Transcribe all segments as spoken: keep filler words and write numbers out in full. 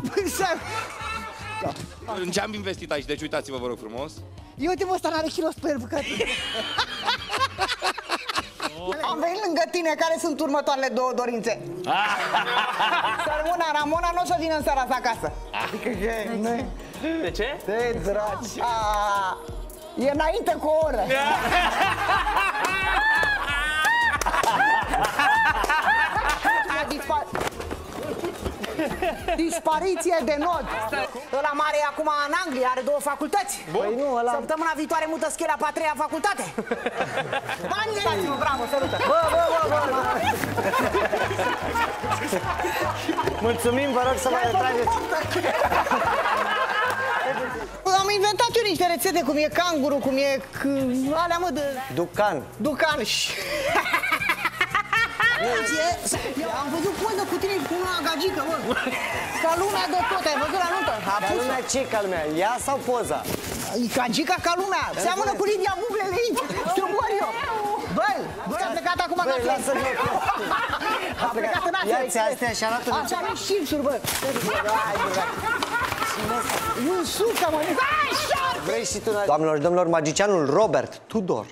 În ce am investit aici? Deci uitați-vă, vă rog frumos. Eu uite-mă, ăsta n-are kilos pe el, bucate. Am venit lângă tine, care sunt următoarele două dorințe? Sărmâna Ramona nu o să vină în seara asta acasă. Adică că noi... De ce? De dragi. A, e înainte cu o oră. Dispa... Dispariție de nod. Ăla mare e acum în Anglia, are două facultăți. Păi nu, ăla... Săptămâna viitoare mută Schela pe a treia facultate. Bani, dați-mă, bravo, sărută. Bă, bă, bă, bă, bă. Mulțumim, vă rog să mai retrageți. Am inventat eu niște rețete, cum e canguru, cum e... alea, mă, de... Ducan. Ducan și... Am văzut poză cu tine cu una gagică, mă. Ca lumea de tot, ai văzut la nuntă? Ca lumea ce, ca lumea? Ea sau poza? E gagica ca lumea. Seamănă cu Lidia Bublele aici. Te mor eu. Băi, băi, a plecat acum în Asia. Lasă-mă. A plecat în Asia. Ia-ți astea și arată-mi. Așa are chipsuri, bă. Nu sucă, mă. Vrei și tu? Doamnelor și domnilor, magicianul Robert Tudor.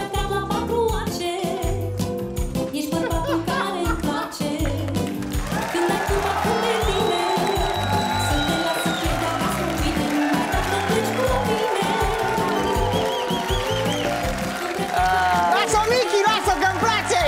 Lasă-o, Michi, lasă, că-mi place!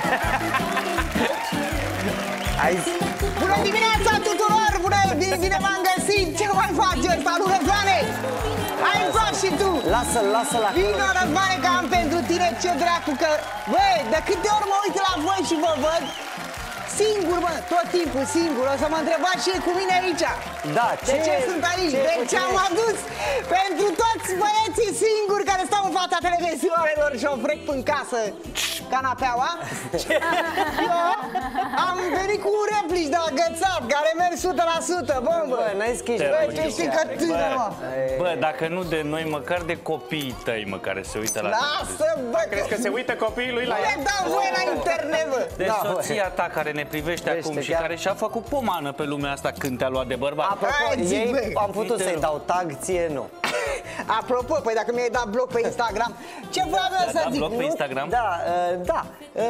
Bună dimineața tuturor! Bună, bine, bine v-am găsit! Ce nu mai faci ăsta, lui Răzvane? Ai înțeles și tu! Lasă-l, lasă-l acolo! Vino, Răzvane, că am pentru tine ce dracu, că... Băi, de câte ori mă uit la voi și vă văd, singur, mă, tot timpul singur. O să mă întrebați ce e cu mine aici. Da, de ce, ce sunt aici? ce Deci am adus pentru toți băieții singuri care stau în fața televizoarelor și o frec în casă canapeaua. Eu am venit cu replici de agățat care merg o sută la sută, bombă. Bă, n-ai schiși. Bă, ce știi că tână, mă. Bă, dacă nu de noi, măcar de copiii tăi, mă, care se uită la... Lasă, bă, Crezi că se uită copiii lui la ea? Le dau voie la internet, bă. De soția ta care ne privește acum și care și-a făcut pomană pe lumea asta când te-a luat de bărbat. Apropo, ei am putut să-i dau tag, ție nu. Apropo, păi dacă mi-ai dat bloc pe Instagram, ce vreau să zic? Bloc pe Instagram? Da, da.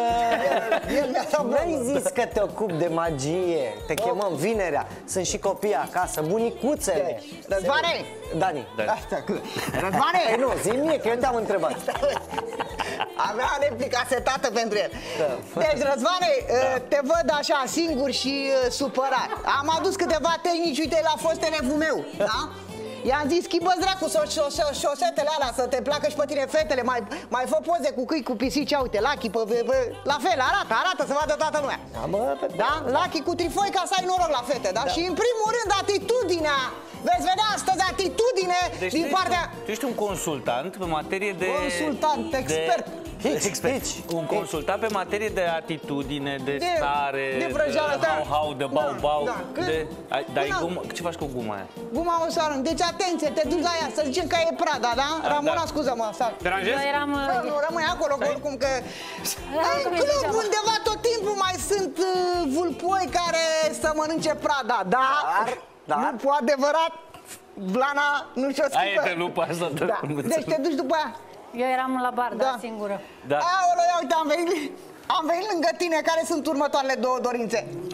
N-ai zis că te ocupi de magie. Te chemăm vinerea. Sunt și copii acasă, bunicuțele. Răzvane! Dani. Răzvane! Nu, zi mie, că eu te-am întrebat. Avea replica setată pentru el. Deci, Răzvane, te văd așa singur și supărat. Am adus câteva tehnici, uite, la fost elevul meu, da? I-am zis, schimbă-ți dracu șosetele alea, să te placă și pe tine fetele. Mai, mai fă poze cu câini, cu pisici, uite, Lucky, pe, pe, pe, la fel, arată, arată, să vadă toată lumea. Da, bă, da? Lucky cu trifoi ca să ai noroc la fete, da? Da. Și în primul rând, atitudinea. Veți vedea astăzi atitudine deci din partea... Tu ești un consultant pe materie de... Consultant, expert. De... Expert. Un consultant pe materie de atitudine, de, de stare, de vrăjeală, de hau-hau, de bau-bau. Da, da. De... Dar gumă... Ce faci cu guma aia? Guma o să arunc. Deci atenție, te duci la ea, să zicem că e Prada, da? A, Ramona, da. scuză-mă, asta. Deranjez? Eu eram... Nu, rămâi acolo, că oricum că... În club undeva tot timpul mai sunt uh, vulpoi care să mănânce Prada, dar, dar? lupul adevărat, Blana nu și-o schimbă. Aia e de lupă asta. Da. Deci te duci după aia. Eu eram la bar, da, da singură. Da. Aolo, ia uite, am venit, am venit lângă tine. Care sunt următoarele două dorințe?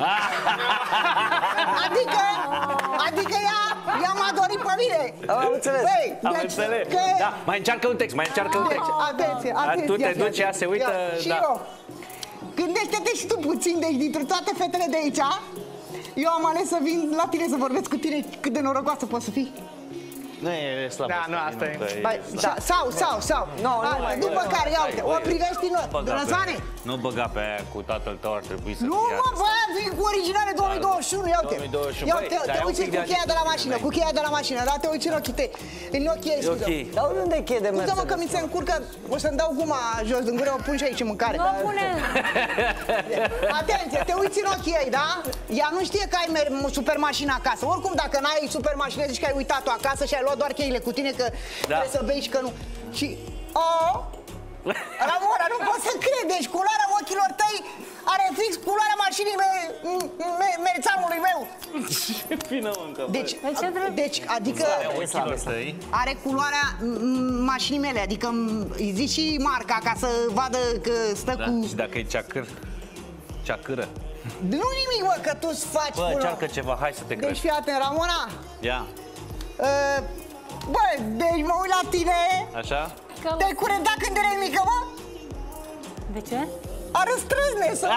Adică, adică ea, ea m-a dorit pe mine. Am înțeles. Băi, Am deci, înțeles. Că... Da, mai încearcă un text, mai încearcă un text. Atenție, atenție. Tu te duci, ea se uită, ia, și da. eu. Gândește-te și tu puțin, deci dintre toate fetele de aici, eu am ales să vin la tine să vorbesc cu tine. Cât de norocoasă poți să fii? Nu e slabă. Da, nu, asta e. Băi, da, sau, sau, sau. No, nu mai după care, ia uite, o privești în noi. Răzvane? Nu băga pe aia cu tatăl tău, ar trebui să Nu, mă, bă, vin cu originale două mii douăzeci și unu, ia uite. Ia uite, te uiți cu cheia de la mașină, cu cheia de la mașină, da, te uiți în ochii tăi. În ochii ei, scuze. Dar unde e cheia de Mercedes? Scuze-mă că mi se încurcă, o să-mi dau guma jos din gură, o pun și aici în mâncare. Nu o pune. Atenție, te uiți în ochii ei, da? Ea nu știe că ai super mașină acasă. Oricum, dacă n-ai super mașină, zici că ai uitat-o acasă și ai luat doar cheile cu tine, că trebuie să bei și că nu. Și, oh, Ramona, nu pot să cred, deci culoarea ochilor tăi are fix culoarea mașinii me, me, merețanului meu. Vină încă. Deci, ce drept? deci, adică Ochilor tăi. are culoarea m, mașinii mele, adică m, îi zici și marca ca să vadă că stă Da. cu... Și dacă e ceacăr, ceacără. Nu nimic, mă, că tu îți faci Bă, până- încearcă ceva, hai să te Deci crești. fii atent, Ramona. Ia, Uh, bă, deci mă uit la tine. așa? Că... Te-ai curentat când erai mică, mă? De ce? Ară străzne să...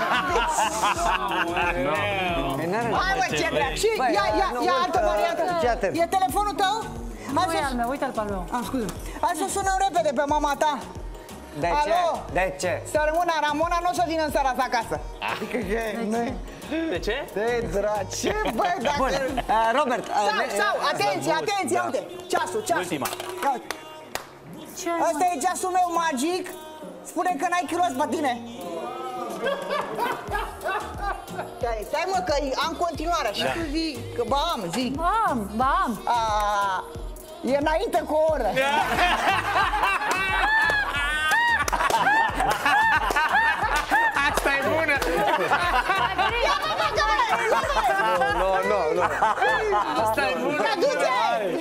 Păi n-are Hai, mă, ce drag. Și Băi, ia, ia, nu, ia uite, altă variantă. fii atent. E telefonul tău? Hai Nu să... e al meu, uite-l pe al meu. Ah, scuze. Hai să sunăm repede pe mama ta. De ce? Alo? De ce? Să rămână, Ramona nu o să vină în seara asta acasă. Adică că... nu- De ce? De dragi. Ce, bă, dacă... Bun, uh, Robert, uh, Sau, ne- sau, atenție, atenție, Da. uite. Ceasul, ceasul. Ultima. Ia uite. Ce? Asta e ceasul meu magic. Spune că n-ai kilos pe tine. Stai, stai mă, că am continuare și tu zi, că ba am, zi. Bam, bam. A, e înainte cu o oră. Asta e bună! Ia mă, mă, că mă, Nu, nu, nu. Asta e bună! ia du-te!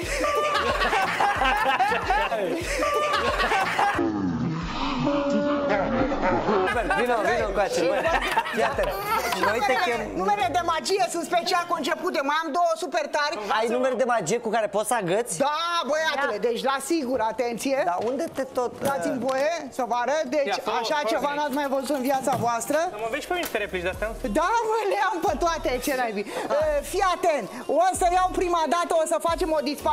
Robert, vino, vino cu acel. Fii atent. Noi te Numerele, chem... numerele de magie sunt special concepute. Mai am două super tari. Ai numere de magie cu care poți să agăți? Da, băiatule, deci la sigur, atenție. Dar unde te tot... Dați-mi voie să vă arăt, deci Ia, fă-o, așa fă-o, ceva zi. n-ați mai văzut în viața voastră. Mă vezi pe mine să te replici de astea? Da, mă, le am pe toate, ce naibii. Uh, Fii atent, o să iau prima dată, o să facem o dispa...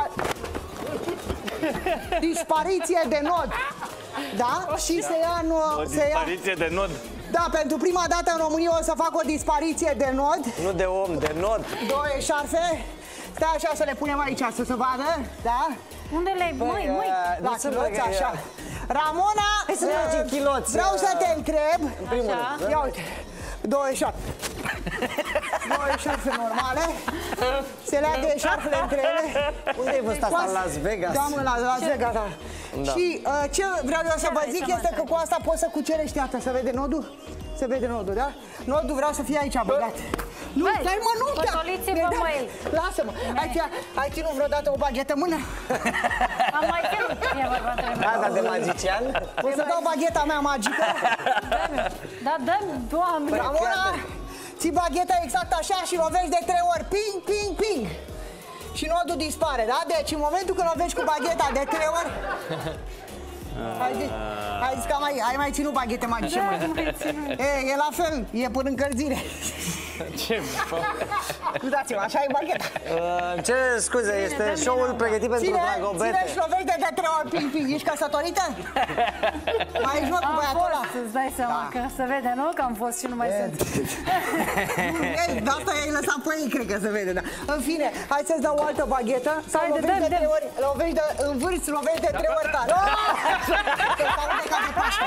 dispariție de nod. Da? Și se ia... Nu, O se ia... dispariție de nod. Da, pentru prima dată în România o să fac o dispariție de nod. Nu de om, de nod. Două eșarfe. Stai așa să le punem aici, să se vadă. Da? Unde le-ai? Măi, măi. uh, La nu se chiloți, băgă, așa. Ramona, Hai să mergem uh, chiloți, vreau uh, să te întreb. primul Așa. rând, Ia uite, două eșarfe. Două eșarfe normale. Se leagă eșarfele între ele. Unde ai văzut asta? Cu În Las Vegas? Da, mă, la Las Vegas, da. Da. Și uh, ce vreau eu să vă Hai zic să mă este că întreb. cu asta poți să cucerești, iată, să vede nodul? Se vede nodul, da? Nodul vreau să fie aici băgat. Nu, Băi, stai mă, nu, da. potoliți-vă, Da, măi. Lasă-mă. Ai, ția- ai ținut vreodată o baghetă în mână? Am mai ținut. E vorba între noi. Da, dar de magician? O să dau bagheta mea magică. Da, dă-mi, Doamne. Ramona, ții bagheta exact așa și lovești de trei ori. Ping, ping, ping. Și nodul dispare, da? Deci în momentul când lovești cu bagheta de trei ori... Ai zis, ai zis că mai, ai mai ținut baghete magice, mă. E, e la fel, e până încălzire. Ce? Scuzați-mă, așa e bagheta. Uh, ce scuze, este dă-mi show-ul din pregătit pentru Ține, ține dragobete. și lovești de, de trei ori, ping, ping. Ești căsătorită? Mai ești, mă, cu Am băiatul ăla? fost, îți dai seama că se vede, nu? Că am fost și nu mai sunt. Ei, de asta i-ai lăsat pe ei, cred că se vede, da. În fine, hai să-ți dau o altă baghetă. Sau Haide, lovești de dă-mi, trei dă-mi. ori, lovești de, în vârf, lovești de trei ori tare. Că s-a rupt de ca de Paște.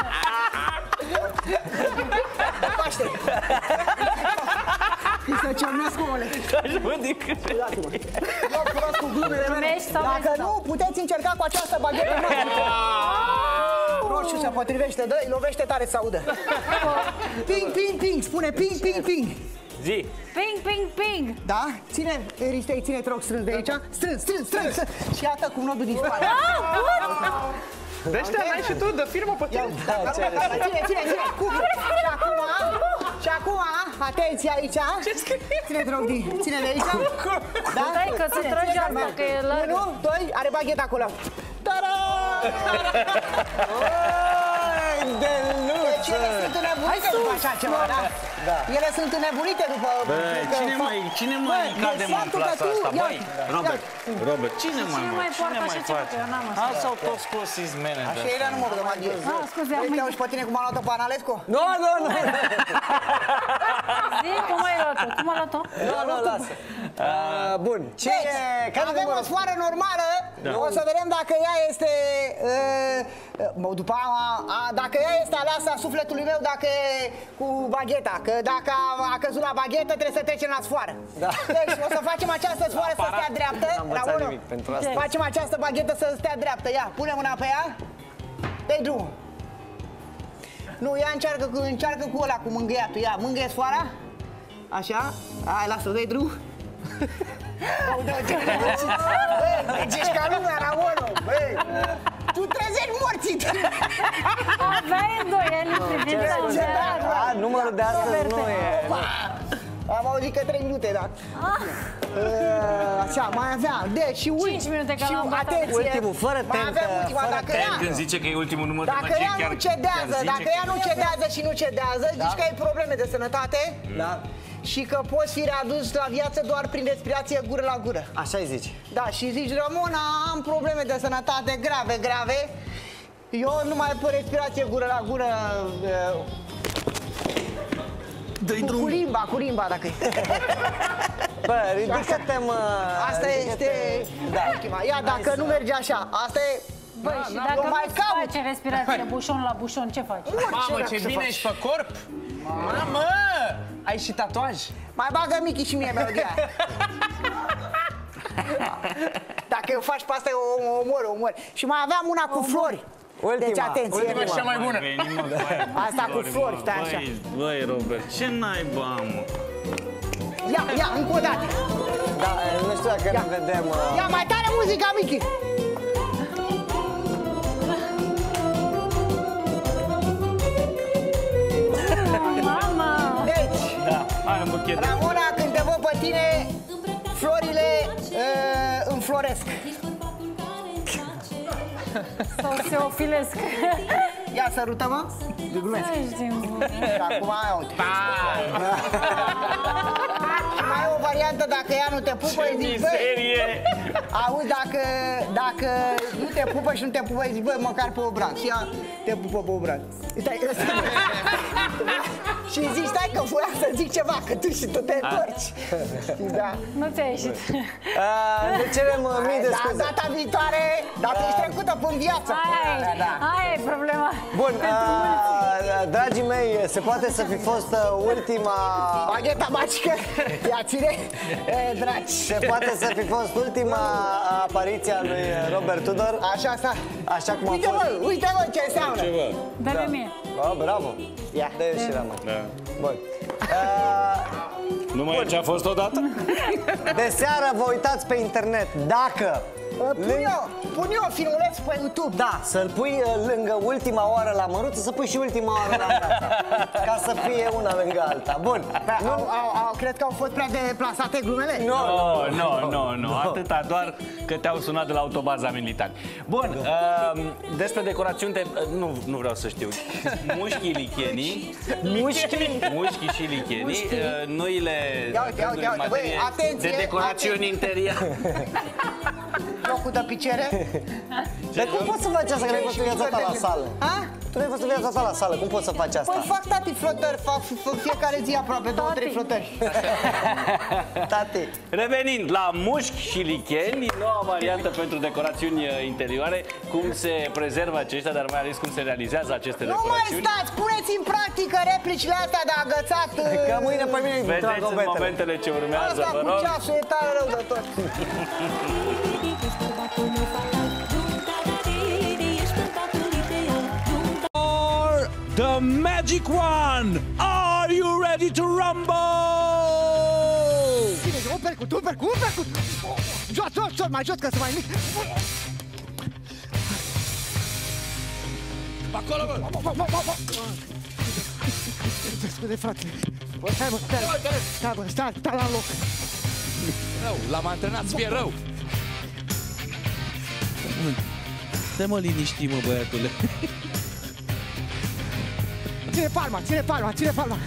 De Paște. Și să ciornesc ouăle. Eu cunosc cu glumele mele. Primești sau Dacă vrei să nu, puteți încerca cu această baghetă magică. Roșu se potrivește, dă-i, lovește tare să audă. Ping, ping, ping, spune ping, ping, ping. Zi. Ping, ping, ping. Da? Ține, Eristei, ține, te rog, strâns de aici. Strâns, strâns, strâns, strâns. Și iată cum nodul dispare. De ăștia n-ai și tu, de firmă pe tine. Ține, ține, ține. Cum? Și acum, și acum, atenție aici. Ține, te rog, din, ține de aici. Da? Stai că se trage asta, că e largă. Unu, doi, are bagheta acolo. Ta-da! De Deci ele sunt înnebunite după așa ceva, da? Da. Ele sunt înnebunite după... Bă, că cine fac- mai, cine mai Bă, cade deci mă în faptul că plasa tu- asta? ia- Băi, Robert, Robert, cine mai Cine mă? mai poartă Cine așa mai ceva, face? că eu n-am asta. Asta s-au toți scos managers. Așa era numărul de magie. Ah, scuze, am Uite, auzi pe tine cum a luat-o pe Analescu? Nu, nu, nu. Zi, cum ai luat-o? Cum ai luat-o? Nu, nu, lasă. Uh, Bun, ce Deci, e? Care avem o numărul? sfoară normală, o să vedem dacă ea este, uh, mă, după a, a, dacă ea este aleasa sufletului meu, dacă e cu bagheta, că dacă a, a căzut la baghetă trebuie să trecem la sfoară. Da. Deci o să facem această sfoară să stea dreaptă. N-am învățat Ramonu, nimic pentru asta. facem această baghetă să stea dreaptă, ia, pune mâna pe ea, dă-i drumul. Nu, ea încearcă cu, încearcă cu ăla, cu mângâiatul. Ia, mângâie sfoara. Așa. Hai, lasă, dă-i drum. Băi, deci ca lumea la unu. Băi, tu trezești morții. Aveai îndoieli în privința unde A, numărul de astăzi nu e. Am auzit că trei minute, da. Așa, mai avea. Deci, și ui. cinci minute că și l-am bătut. atenție. Ultimul, fără Mai tentă, avem ultima, fără dacă ea, Când zice că e ultimul număr de dacă magie, ea chiar, nu cedează, chiar zice dacă ea că- nu cedează și nu cedează, zici că ai probleme de sănătate Da. și că poți fi readus la viață doar prin respirație gură la gură. Așa-i zici. Da, și zici, Ramona, am probleme de sănătate grave, grave. Eu numai pe respirație gură la gură, cu, cu limba, cu limba, dacă e. Bă, ridică-te, mă. Asta este Da. ultima. Ia, dacă nu merge așa, asta e... Băi, și eu dacă mai nu caut. face respirație bușon la bușon, ce faci? Mamă, ce să bine faci? ești pe corp! Mamă! Ai și tatuaj? Mai bagă Michi și mie melodia aia. Dacă o faci pe asta, o o omor, o omor. Și mai aveam una cu flori. Ultima, Deci atenție. ultima și cea mai bună. Venim, mă, băi, Asta cu flori, stai așa. Băi, băi, Robert, ce naiba, mă? Ia, ia, încă o dată. Da, nu știu dacă ne vedem. uh, Ia, mai tare muzica, Michi. Mama! Deci, Da, hai un buchet. Ramona, când te văd pe tine, florile uh, înfloresc. Sau se ofilesc. Ia, sărută-mă. De glumesc. Nu știu. Și acum, ia uite. Și mai e o variantă, dacă ea nu te pupă, îi zici, băi, Mizerie! auzi, dacă, dacă nu te pupă și nu te pupă, îi zici, băi, măcar pe obraz. Și ea te pupă pe obraz. Stai, și zici, stai că voia să zic ceva, că tu și tu te întorci. Da. Nu ți-a ieșit. uh, Ne cerem uh, mii de Da, scuze. data viitoare, dacă ești trecută până viață. Aia e, Da. aia e problema. Bun, uh, dragii mei, se poate să fi fost uh, ultima... Bagheta magică, ia ține, e, dragi. Se poate să fi fost ultima apariție a lui Robert Tudor. Așa asta. Așa cum a Uite fost. mă, uite mă ce înseamnă. Dă-le mie. Oh, bravo. Ia. Dă-i și la mă. Da. Bun. Uh, Nu mai e ce a fost odată? De seară vă uitați pe internet. Dacă Pun eu, pun eu filmuleț pe YouTube. Da, să-l pui uh, lângă ultima oară la măruță, să pui și ultima oară la brața. Ca să fie una lângă alta. Bun. Au, au, au, cred că au fost prea deplasate glumele? Nu, Nu, nu, nu, nu, atâta doar că te-au sunat de la autobaza militar. Bun, uh, despre decorațiuni, te, uh, nu, nu vreau să știu. Mușchii lichienii, mușchi. mușchii și lichienii, uh, noile Ia uite, ia uite, ia uite, băi, materie atenție, de decorațiuni interioare. Locul de picere. Dar cum poți să faci asta, că n-ai fost viața ta la sală? Ha? Tu n-ai fost viața ta la sală, cum poți să faci asta? Păi fac tati flotări, fac fac fiecare zi aproape două, trei flotări. Tati. Revenind la mușchi și licheni, noua variantă pentru decorațiuni uh, interioare, cum se prezervă aceștia, dar mai ales cum se realizează aceste Nu mai decorațiuni. stați, puneți în practică replicile astea de agățat. Că mâine pe mine Vedeți în tragobetele. momentele ce urmează, Asta vă cu rog. ceasul e tare rău de tot. The Magic One! Are you ready to rumble? Bine, un percut, un percut, un percut. Jos, jos, jos, mai jos, că să mai mic. Acolo, bă! Scuze, frate. Stai, mă, stai, stai, mă, stai, stai la loc. Rău, l-am antrenat să fie rău. Dă-mă liniști, mă, băiatule. Ține palma, ține palma, ține palma.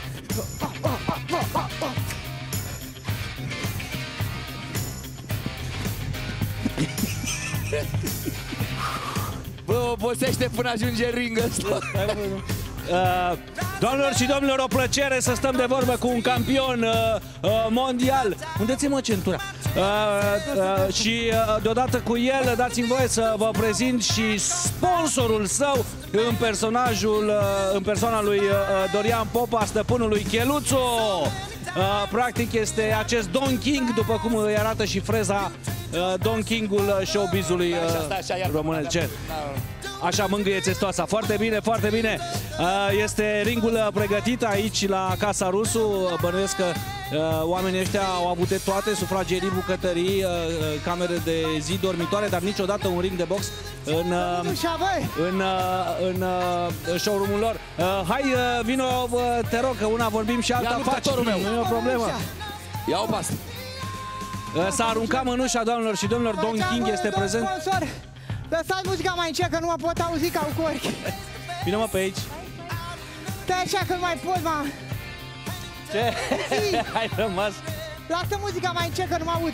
Bă, obosește până ajunge în ring ăsta. Uh, doamnelor și domnilor, o plăcere să stăm de vorbă cu un campion uh, uh, mondial. Unde ți-mă centura? Uh, uh, și uh, deodată cu el dați-mi voie să vă prezint și sponsorul său în personajul, uh, în persoana lui uh, Dorian Popa, stăpânul lui Cheluțo. Uh, practic este acest Don King, după cum îi arată și freza uh, Don King-ul showbizului Așa, stai, așa, uh, iartă-mă, românesc. Ce? da. Așa mângâie testoasa. Foarte bine, foarte bine. Uh, Este ringul pregătit aici la Casa Rusu. Bănuiesc că uh, oamenii ăștia au avut de toate, sufragerii, bucătării, uh, camere de zi, dormitoare, dar niciodată un ring de box în, uh, în, uh, în uh, showroom-ul lor. Uh, Hai, uh, vino, uh, te rog, că una vorbim și alta Ia faci. luptătorul meu. Nu e o problemă. Ia o pasă. Uh, S-a aruncat mânușa, doamnelor și domnilor. Don King este prezent. Sponsor, lăsați muzica mai încet, că nu mă pot auzi ca un corc. Vino mă pe aici. Stai așa că nu mai pot, mă. Ce? Ai rămas. Lasă muzica mai încet, că nu mă aud.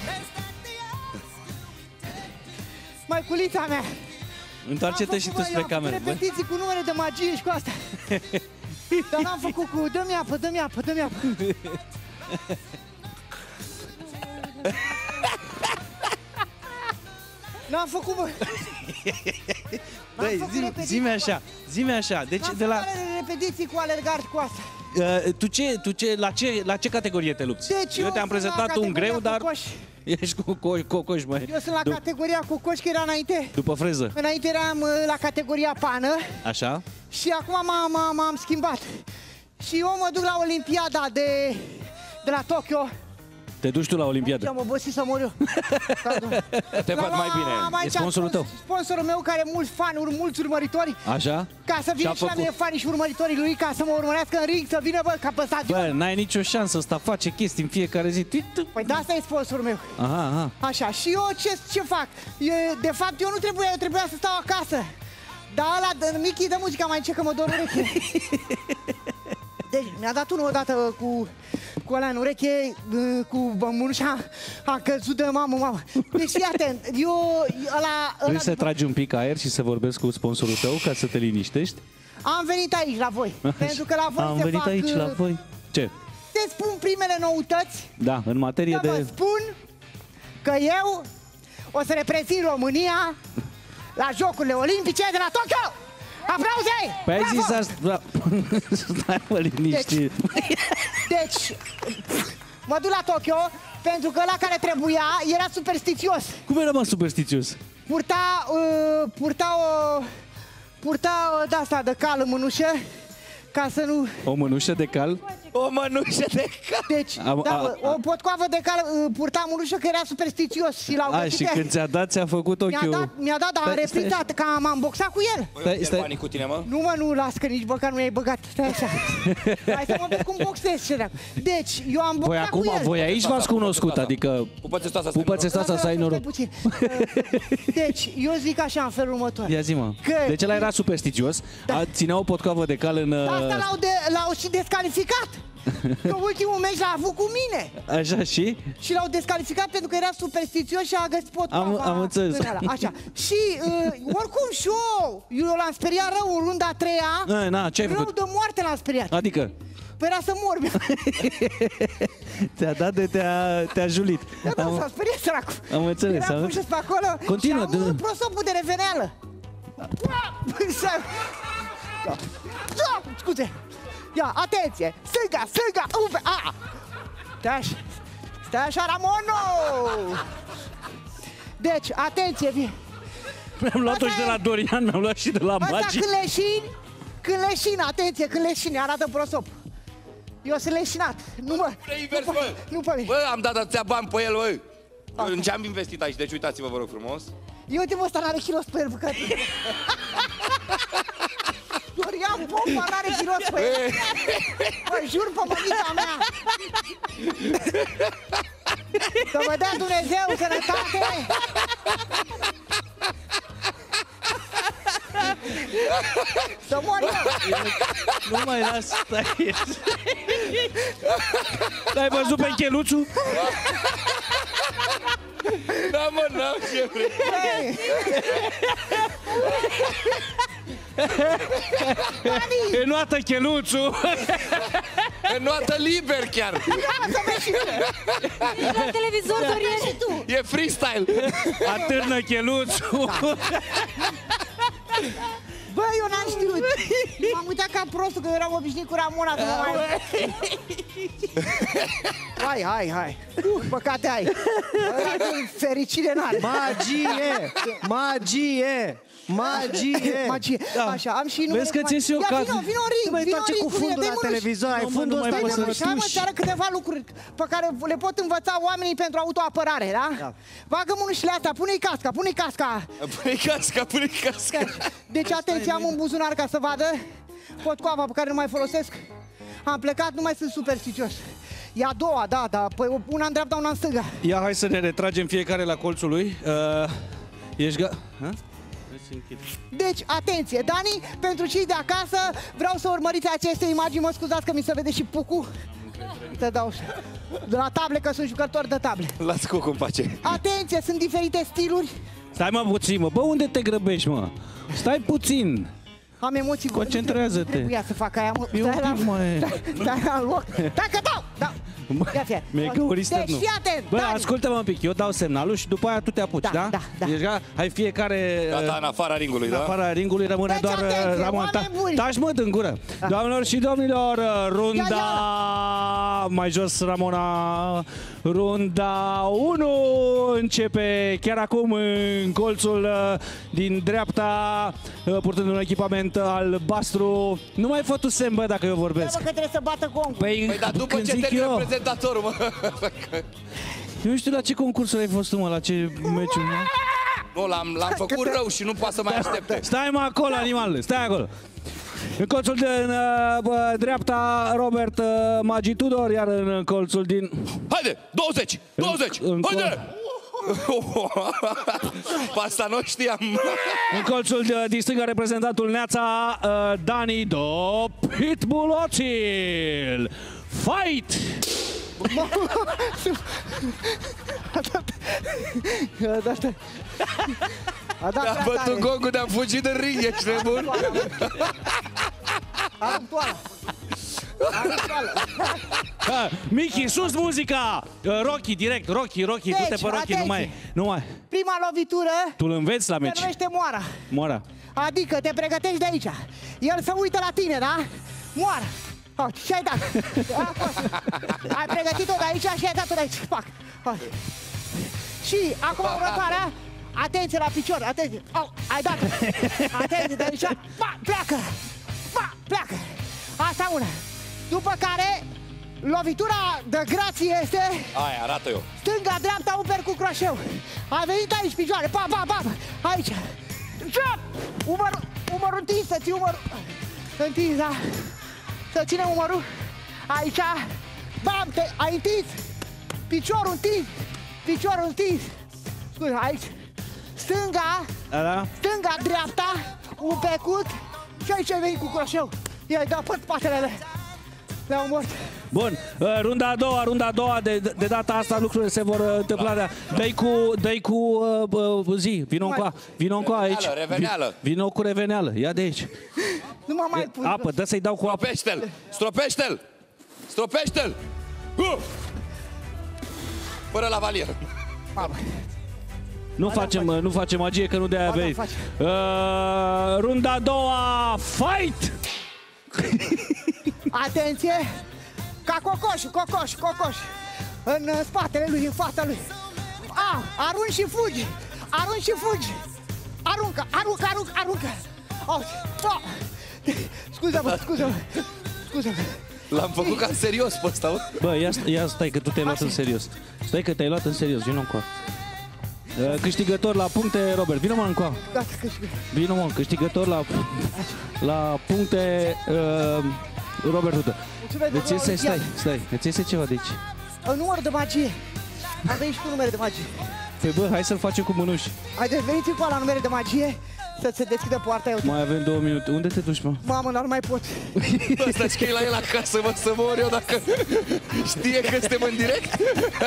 Măiculița mea. Întoarce-te și tu spre cameră. Am făcut repetiții cu numere de magie și cu asta. Dar n-am făcut cu dă-mi apă, dă-mi apă, dă-mi apă. N-am făcut, bă. Băi, zi-mi așa, zi-mi așa. Deci N-am de la făcut repetiții cu alergari și cu asta. uh, tu ce, tu ce, la ce, la ce categorie te lupți? Deci eu eu te-am sunt la prezentat un greu, categoria dar cocoș. ești cu co- cocoș, măi. Eu sunt la Du- categoria cu coș, că era înainte. După freză. Înainte eram uh, la categoria pană Așa? și acum m-am, m-am, m-am schimbat. Și eu mă duc la Olimpiada de, de la Tokyo. Te duci tu la Și Olimpiadă. am obosit să mor eu. Te văd mai bine. Am aici E sponsorul tău. Sponsorul meu care are mulți fani, ur- mulți urmăritori. Așa? Ca să vină Și-a și la făcut. mine fanii și urmăritorii lui, ca să mă urmărească în ring, să vină, bă, ca pe stadion. Bă, n-ai nicio șansă, ăsta face chestii în fiecare zi. Tu- tu- Păi de asta e sponsorul meu. Aha, aha. Așa, și eu ce, ce fac? E, de fapt, eu nu trebuia, eu trebuia să stau acasă. Dar ăla, dă- Michi, dă muzica mai încet, că mă dor ureche. Deci, mi-a dat unul odată cu, cu ăla în ureche, cu bămușa, a căzut de mamă, mamă. Deci, fii atent, eu, ăla, Vrei ăla, să tragi un pic aer și să vorbesc cu sponsorul tău ca să te liniștești? am venit aici la voi, pentru că la voi Am se venit fac, aici la voi. Ce? te spun primele noutăți, Da, în materie să vă de... spun că eu o să reprezint România la Jocurile Olimpice de la Tokyo! Aplauze! Păi ai Bravo! zis asta... Stai mă liniști. Deci, mă duc la Tokyo pentru că ăla care trebuia era superstițios. Cum era, mă, superstițios? Purta, uh, purta o... Purta o de-asta de cal în mânușă ca să nu... O mânușă de cal? O mănușă de cal. Deci, Am- da, a- bă, a- o potcoavă de cal uh, purta în mânușă că era superstițios și l-au A, găsit și pe- când ți-a dat, ți-a făcut Mi-a ochiul... dat, mi-a dat, dar am Stai, stai. reflectat, că m-am boxat cu el. Păi, Stai, eu stai. banii cu tine, mă? Nu mă, nu las, că nici măcar nu i-ai băgat. Stai așa. Hai să mă văd cum boxez și alea. Deci, eu am boxat Voi acum, cu el. voi aici v-ați cunoscut, adică... Pupă-ți asta, Pupă-ți asta să ai noroc. Puțin. Deci, eu zic așa în felul următor. Ia zi-mă. Că- Deci ăla era superstițios, a, ținea o potcoavă de cal în... Asta uh, l-au, de, l-au și descalificat. Că ultimul meci l-a avut cu mine. Așa și? Și l-au descalificat pentru că era superstițios și a găsit potcoava. Am- am înțeles. în ăla. Așa. Și uh, oricum și eu, eu l-am speriat rău în runda a treia. A, na, ce ai Rău făcut? de moarte l-am speriat. Adică? Păi era să mor. Ți-a dat de te-a, te-a julit. Da, da, Am, s-a speriat săracul. am înțeles. Era Am... pus pe acolo Continuă, și am dă- un prosopul de reveneală. Să- Da. Da, scuze. Ia, atenție! Stânga, stânga, upe, a! Stai așa, stai așa, Ramono! Deci, atenție, vie. Mi-am luat-o și de la Dorian, mi-am luat și de la Asta Magic. când leșini, când leșini, atenție, când leșini, arată prosop. Eu sunt leșinat, nu mă, Pune invers, nu, bă. pe- nu pe mine. Bă, am dat atâția bani pe el, bă. În ce am investit aici, deci uitați-vă, vă rog frumos. Eu uite, mă, ăsta n-are kilos pe el, băcat. Dorian Popa n-are kilos pe el. Mă jur pe mămița mea. Să vă dea Dumnezeu sănătate. Să mor eu. Nu mai las, stai. L-ai văzut pe Cheluțu? Da, mă, n-am ce vrei. Înoată Cheluțu! Înoată liber chiar. La televizor, Dorian, și tu. E freestyle. Atârnă Cheluțu! Bă, eu n-am știut. M-am uitat ca prostul că eram obișnuit cu Ramona. Că mă mai... Hai, hai, hai. Păcate ai. Fericire n-are. Magie! Magie! Magie! Magie. Da. Așa, am și numele. Vezi că țin și eu Ia, caz. vino, vino în ring. Mai Vino în întoarce ring cu cu mine, fundul dă-i la mână și- televizor, ai Nu, mă, fundul nu mai ăsta pot să de mă Și am tuși. în câteva lucruri pe care le pot învăța oamenii pentru autoapărare, da? Da. Bagă mânușile astea, pune-i casca, pune-i casca. Pune-i casca, pune-i casca. Deci atenție, am un buzunar ca să vadă. Potcoava pe care nu mai folosesc. Am plecat, nu mai sunt supersticios. E a doua, da, da, păi una în dreapta, una în stânga. Ia, hai să ne retragem fiecare la colțul lui. Uh, ești ga... Ha? Deci, atenție, Dani, pentru cei de acasă, vreau să urmăriți aceste imagini, mă scuzați că mi se vede și pucul. Te dau de la table, că sunt jucători de table. Las cucu în pace. Atenție, sunt diferite stiluri. Stai mă puțin, mă. Bă, unde te grăbești, mă? Stai puțin. Am emoții. Concentrează-te. Trebuia să fac aia, mă. E un Stai la, pic mai... stai, stai la loc. Stai că dau, dau. Ia fie. Mi-ai găurit Deci, sternul. fii atent, Bă, Dani. ascultă-mă un pic, eu dau semnalul și după aia tu te apuci, Da, da? da, da. Deci, ga- hai fiecare... Gata, uh, în afara ringului, În da? afara ringului rămâne Deci, doar atenție, uh, Ramon. oameni buni. Taci mă din gură. Doamnelor și domnilor, uh, runda... Ia, Mai jos, Ramona. Runda unu începe chiar acum în colțul uh, din dreapta, uh, purtând un echipament albastru. Nu mai fă tu semn, bă, dacă eu Bă, vorbesc. că trebuie să bată cu ongul. Păi, Păi, dar după când ce zic termină eu, prezentatorul, mă. eu nu știu la ce concursuri ai fost tu, mă, la ce meciuri, mă? Nu, l-am, l-am făcut rău și nu poate să mai aștepte. Stai mă acolo, animalele, stai acolo. În colțul din uh, dreapta, Robert uh, Magi Tudor, iar în colțul din... Haide, douăzeci, douăzeci, în haide! Pe asta nu știam. În colțul de, din stânga, reprezentantul Neața, uh, Dani Do Pitbull Oțil. Fight! A dat, a dat A prea bătut tare. gongul de-am fugit în ring, ești nebun? Am toala. Am toala. Uh, Michi, sus muzica! Uh, Rocky, direct, Rocky, Rocky, Deci, du-te pe Rocky, nu mai, nu mai. Prima lovitură Tu îl înveți la se meci. numește moara. Mora. Adică te pregătești de aici. El se uită la tine, da? Moară. Oh, și ai dat. A fost. Ai pregătit-o de aici și ai dat-o de aici. Pac. Oh. Și acum următoarea. Atenție la picior, atenție. Oh, ai dat. Atenție de aici. Pa, pleacă. Pa, pleacă. Asta una. După care, lovitura de grație este Aia, arată eu. stânga, dreapta, umper cu croșeu. A venit aici picioare. Pa, pa, pa. Aici. Jump! Umărul, umărul întins, să ții umărul întins, da? Să ținem umărul. Aici. Bam, te, ai întins. Piciorul întins. Piciorul întins. Scuze, aici. Stânga, Da, da? stânga, dreapta, un pecut. Și aici ai venit cu croșeu. I-ai dat pe spatele. Le-au omorât. Bun, uh, runda a doua, runda a doua, de, de data asta lucrurile se vor uh, întâmpla. De dă-i cu, dă-i cu uh, uh, zi, vino încoa, vino încoa aici. Reveneală, reveneală. Vi- Vino cu reveneală, ia de aici. Nu mă mai pun. Apă, dă să-i dau cu apă. Stropește-l, stropește-l, stropește-l. Uh! Fără lavalier. Mamă. Nu facem, uh, nu facem magie, că nu de-aia Ba da, venit. facem. Uh, runda a doua, fight! Atenție! Ca cocoșul, cocoș, cocoș. În uh, spatele lui, în fața lui. A, arunci și fugi! Arunci și fugi! Aruncă, aruncă, aruncă, aruncă! Oh, oh. Scuză-mă, scuză-mă, scuză-mă. L-am făcut ca serios pe ăsta, mă. Bă, ia, ia stai că tu te-ai luat în serios. Stai că te-ai luat în serios, vino încoa. Uh, câștigător la puncte, Robert, vino mă încoa. Gata, câștigă. Vino mă, câștigător la, la puncte, uh, Robert Tudor. Mulțumesc, Deci domnul iese, stai, Olivier. stai, îți iese ceva de aici. Un număr de magie. Am venit și cu numere de magie. Păi bă, hai să-l facem cu mânuși. Haideți, veniți cu la numere de magie să se deschidă poarta. Eu. Mai avem două minute. Unde te duci, mă? Mamă, dar nu mai pot. Ăsta știi la el acasă, mă, să mor eu dacă știe că suntem în direct.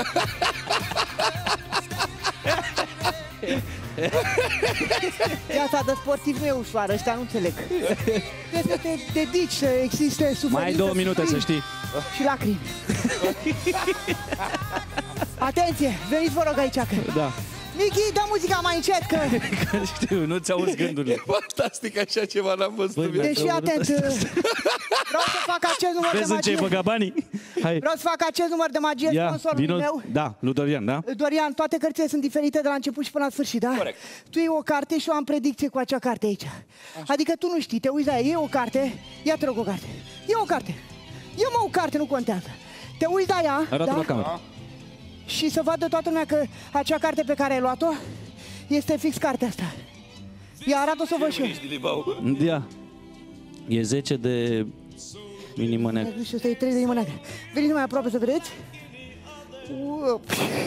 Viața de sportiv nu e ușoară, ăștia nu înțeleg. Trebuie să te dedici, să existe suferință. Mai ai două minute, să știi. Și lacrimi. Atenție, veniți vă rog aici. Că... Da. Michi, dă muzica mai încet, că... Știu, nu ți auzi gândurile. E fantastic, așa ceva n-am văzut în viața. Deci fii atent, vreau să fac acest număr de Vezi în ce ai magie. băgat banii? Hai. Vreau să fac acest număr de magie, Ia, sponsorul vino. meu. Da, lui Dorian, da? Dorian, toate cărțile sunt diferite de la început și până la sfârșit, da? Corect. Tu iei o carte și eu am predicție cu acea carte aici. Adică tu nu știi, te uiți la ea, iei o carte, ia te rog o carte. Ia o carte. Ia mă o carte, nu contează. Te uiți la ea, Arată da? la cameră. Și să vadă toată lumea că acea carte pe care ai luat-o este fix cartea asta. Ia, arată-o să o văd și eu. Ia. E zece de inimă neagră. Și ăsta e trei de inimă neagră. Veniți mai aproape să vedeți. Uop.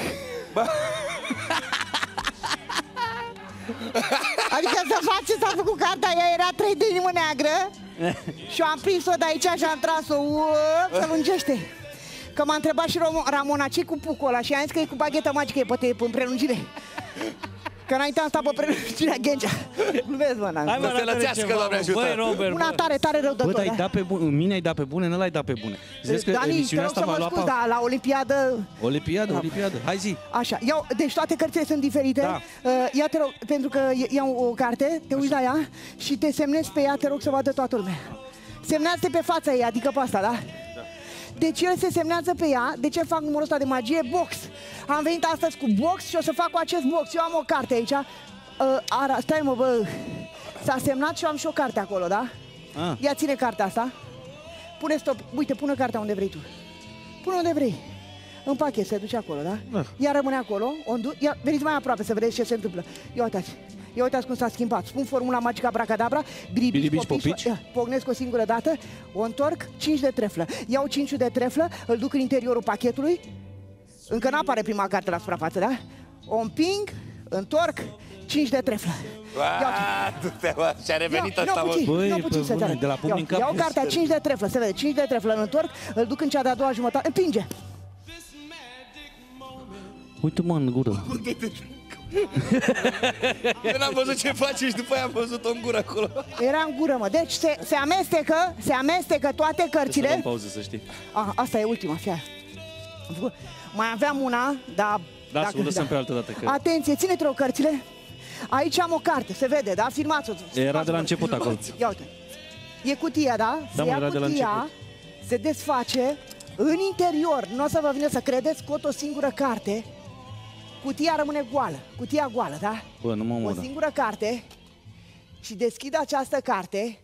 Adică să faci ce s-a făcut cartea, ea era trei de inimă neagră și am prins-o de aici și am tras-o. Uop, se lungește. Că m-a întrebat și Ramona ce cu pucul ăla și am zis că e cu baghetă magică, e pe, pe prelungire. Că înainte am stat pe prelungirea Ghencea. Glumesc, mă, n-am. Hai, mă, Să te lățească, Doamne ajută. Băi, Robert, Una bă. tare, tare rău de Bă, tot, dar ai da? dat pe bune, în mine ai dat pe bune, nu l-ai dat pe bune. Zici că Dani, te emisiunea rog asta să va mă lua scuz, pa... dar la Olimpiadă... Olimpiadă, Olimpiadă, hai zi. Așa, iau, deci toate cărțile sunt diferite. Da. Uh, ia te rog, pentru că iau o carte, te uiți la ea și te semnezi pe ea, te rog să vadă toată lumea. Semnează-te pe fața ei, adică pe asta, da? Deci el se semnează pe ea. De ce fac numărul ăsta de magie? Box. Am venit astăzi cu box și o să fac cu acest box. Eu am o carte aici. Uh, ara, stai mă, bă. S-a semnat și eu am și o carte acolo, da? Ah. Ia ține cartea asta. Pune stop. Uite, pune cartea unde vrei tu. Pune unde vrei. În pachet, se duce acolo, da? Da. Ea rămâne acolo. O îndu- Ia, veniți mai aproape să vedeți ce se întâmplă. Ia uitați. Ia uitați cum s-a schimbat. Spun formula magică Abracadabra. Biribici, Biribici, popici. popici. Ia, pocnesc o singură dată. O întorc, cinci de treflă. Iau cinci de treflă, îl duc în interiorul pachetului. Încă n-apare prima carte la suprafață, da? O împing, întorc, cinci de treflă. Ia uite. Aaa, du-te, mă, și-a revenit Ia, asta, ia mă. puțin, Băi, ia pe puțin să bune, te arăt. de la pumn Ia, în cap. Iau cartea cinci de treflă, se vede, cinci de treflă, îl întorc, îl duc în cea de-a doua jumătate, împinge. Uite mă în gură. Eu n-am văzut ce faci și după aia am văzut-o în gură acolo. Era în gură, mă. Deci se, se amestecă, se amestecă toate Să cărțile. luăm pauză, să știi. A, asta e ultima, fia. Am făcut. Mai aveam una, dar... Da, dacă- să o lăsăm pe altă dată, că- Atenție, ține-te o cărțile. Aici am o carte, se vede, da? Filmați-o. Era de la început acolo. Ia uite. E cutia, da? Da, Se mă, ia era de la cutia, se desface. În interior, nu o să vă vine să credeți, scot o singură carte. Cutia rămâne goală, cutia goală, da? Bă, nu mă O omoră. singură carte și deschid această carte.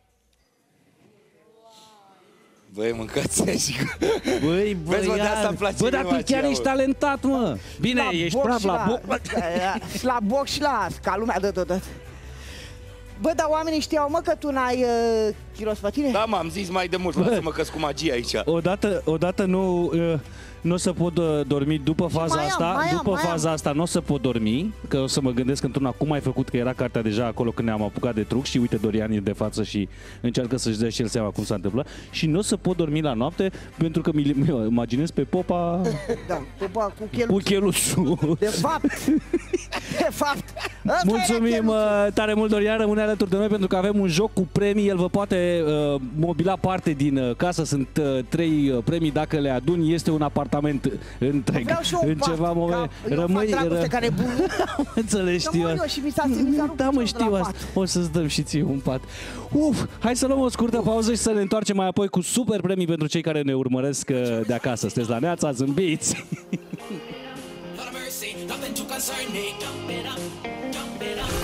Băi, mâncați și... Băi, Vezi, mă, de asta îmi place bă, dar mie tu magia, chiar mă. ești talentat, mă. Bine, La ești box praf și la box. Și la box și la ca lumea de tot. Bă, dar oamenii știau, mă, că tu n-ai uh, chiros pe tine? Da, m-am zis mai de mult, lasă-mă că-s cu magie aici. Odată, odată nu, uh, nu o să pot uh, dormi după faza mai am, asta. mai am, După mai am. faza asta nu o să pot dormi, că o să mă gândesc într-una cum ai făcut, că era cartea deja acolo când ne-am apucat de truc și uite, Dorian e de față și încearcă să-și dea și el seama cum s-a întâmplat. Și nu o să pot dormi la noapte pentru că mi mi imaginez pe popa Da, popa cu cu cheluț. cheluțul. De fapt, de fapt. ăsta era Mulțumim cheluțul. uh, tare mult, Dorian, rămâne alături de noi pentru că avem un joc cu premii. El vă poate uh, mobila parte din uh, casă. Sunt uh, trei uh, premii, dacă le aduni, este un apartament întreg. Vreau și eu un În pat, ceva moment. ca- eu fac dragoste care e bună. Înțelegi, Să știu. mor eu și mi s-a mi s-a rupt Da, mă, piciorul de știu la asta. pat. O să-ți dăm și ție un pat. Uf, hai să luăm o scurtă pauză și să ne întoarcem mai apoi cu super premii pentru cei care ne urmăresc uh, de acasă. Sunteți la Neața, zâmbiți! Not a mercy, nothing to concern me. Dump it up, dump it up.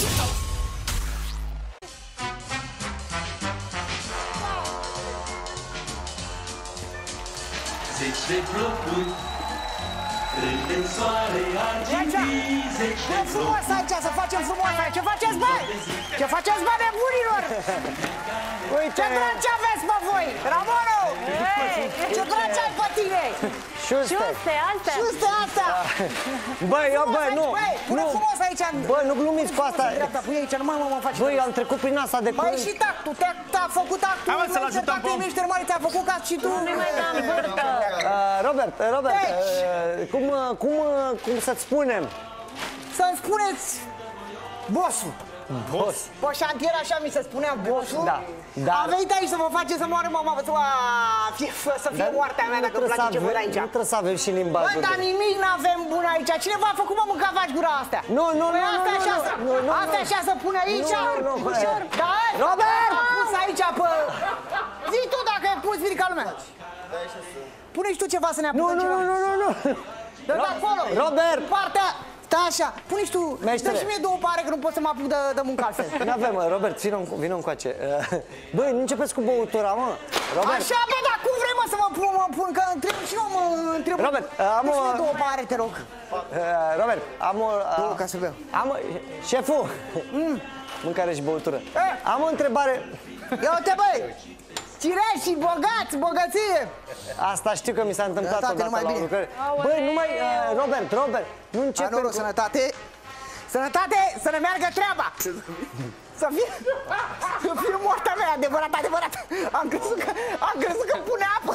Zeci de blocuri, trec în soare argintii, zeci de E frumos aici, să facem frumos aici. Ce faceți, bă? Ce faceți, bă, nebunilor? Ce drăci aveți, mă, voi? Ramono! Ce drăci ai pe tine? Șuste. Șuste, astea. Șuste asta! Băi, eu, băi, nu, Băi, pune nu. frumos aici. Bă, nu glumiți cu asta. Dreapta, pune aici, nu mă, mă, mă faci. Băi, eu am trecut prin asta de Mai curând. și tactul, te-a te-a făcut actul. Hai, mă, să-l ajutăm pe om. Mișter Mare, te-a făcut ca și tu. Nu mai dăm burtă. Uh, Robert, Robert, Deci. uh, cum, uh, cum, uh, cum să-ți spunem? Să-mi spuneți, bossul. Boss. Pe șantier așa mi se spunea bossul. Da, dar... Am venit aici să mă face să moară mama, să, a, fie, să fie Dar moartea mea dacă îmi place ce văd aici. Nu trebuie să avem și limbajul. Bă, dar nimic n-avem bun aici. Cineva a făcut, mă, mânca faci gura astea. Nu, nu, Păi nu, asta nu, așa nu, să- nu, nu, Asta nu. așa să pune aici. Nu, nu, nu, Ușor. bă. Da, Robert! Am pus aici pe... Zi tu dacă ai pus, Mirica lumea. Pune și tu ceva să ne Nu, apucăm nu, ceva. nu, nu, nu. Dă de acolo. Robert! În partea... Stai așa, pune și tu. Meștere. Dă și mie două pare că nu pot să mă apuc de, de muncă altfel. N-avem, Robert, vină, vină încoace. Băi, nu începeți cu băutura, mă. Robert, Așa, bă, dar cum vrei, mă, să mă pun, mă pun, că întreb și eu, mă, întreb. Robert, am Dă și mie o- două pare, te rog. uh, Robert, am o... Două ca să beau. Am o... Șeful! Mm. Mâncare și băutură. Eh. Am o întrebare. Ia uite, băi, cireși și bogați, bogăție. Asta știu că mi s-a întâmplat Sănătate, odată numai la o bine. lucrare. Băi, nu mai... Uh, Robert, Robert, nu Hai, începe... noroc, sănătate. Sănătate, să ne meargă treaba. Să fie, să fie moartea mea, adevărat, adevărat. Am crezut că, am crezut că pune apă.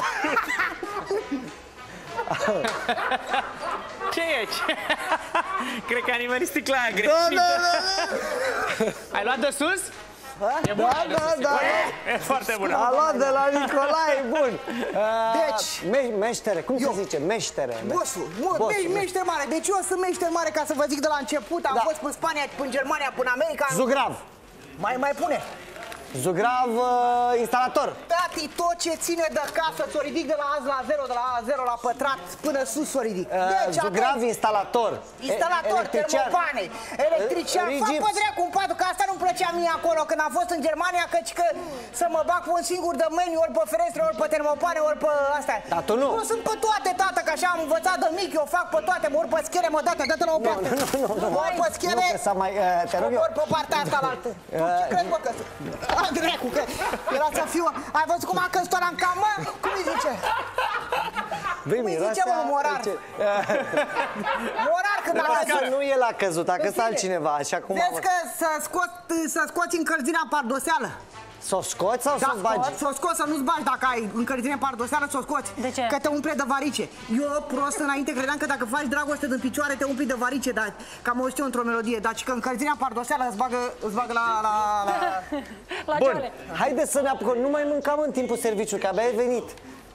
Ce e? Ce? Cred că a nimerit sticla aia Da, greșită. da, da. Ai luat de sus? E bună, Da, da, da. E foarte bună. A luat de la Nicolae, bun. Uh, Deci. me meștere, cum Eu. se zice? Meștere. Bossul, mă, Bossul, me- meșter mare. Deci eu sunt meșter mare, ca să vă zic de la început. Am Da. fost în Spania, în Germania, până în America. Zugrav. Mai, mai pune. Zugrav, uh, instalator. Tati, tot ce ține de casă ți-o ridic de la azi la zero, de la zero la pătrat până sus o ridic. Uh, Deci, Zugrav, atent. instalator. Instalator, E- electrician. termopane, electrician, Uh, fac rigid. pe dracu un patru, că asta nu-mi plăcea mie acolo când am fost în Germania, căci că să mă bag pe un singur domeniu, ori pe ferestre, ori pe termopane, ori pe astea. Dar tu nu. Eu sunt pe toate, tată, că așa am învățat de mic, eu fac pe toate, mă ori pe schele, mă dată, dată la o parte. Nu, nu, nu. Mă ori pe schele, Nu, că s-a mai... Uh, te rog eu. ori pe partea asta la altă. Tu ce crezi, mă, că... A, dracu, că era să fiu... Ai văzut cum am căzut ăla în cam, mă? Cum îi zice? Băi, Cum îi miroase zice, mă, a- morar? ce- Morar când a Asta căzut. nu el a căzut, a În căzut fine. altcineva, așa cum Vezi am... că să scoți, să scoți încălzirea pardoseală. S-o scoți sau Da, să-ți bagi? scoți, să o scoți, să nu-ți bagi dacă ai încălzire pardoseală, să o scoți. De ce? Că te umple de varice. Eu, prost, înainte credeam că dacă faci dragoste din picioare te umpli de varice, dar cam o știu într-o melodie. Dar și că încălzirea pardoseală îți bagă, îți bagă la... la, la... La Bun, ceale. haideți să ne apucăm. Nu mai mâncam în timpul serviciului, că abia ai venit.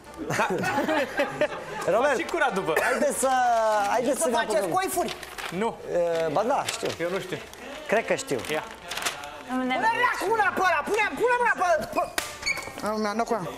Robert, Și curat după. haideți să, haideți să Să ne faceți apucăm. coifuri. Nu, Uh, ba da, știu. eu nu știu. Cred că știu. Ia. Ne- Pune-le cu mâna pe ăla, pune, pune mâna pe... pe... Am mi-am dat cu ăla.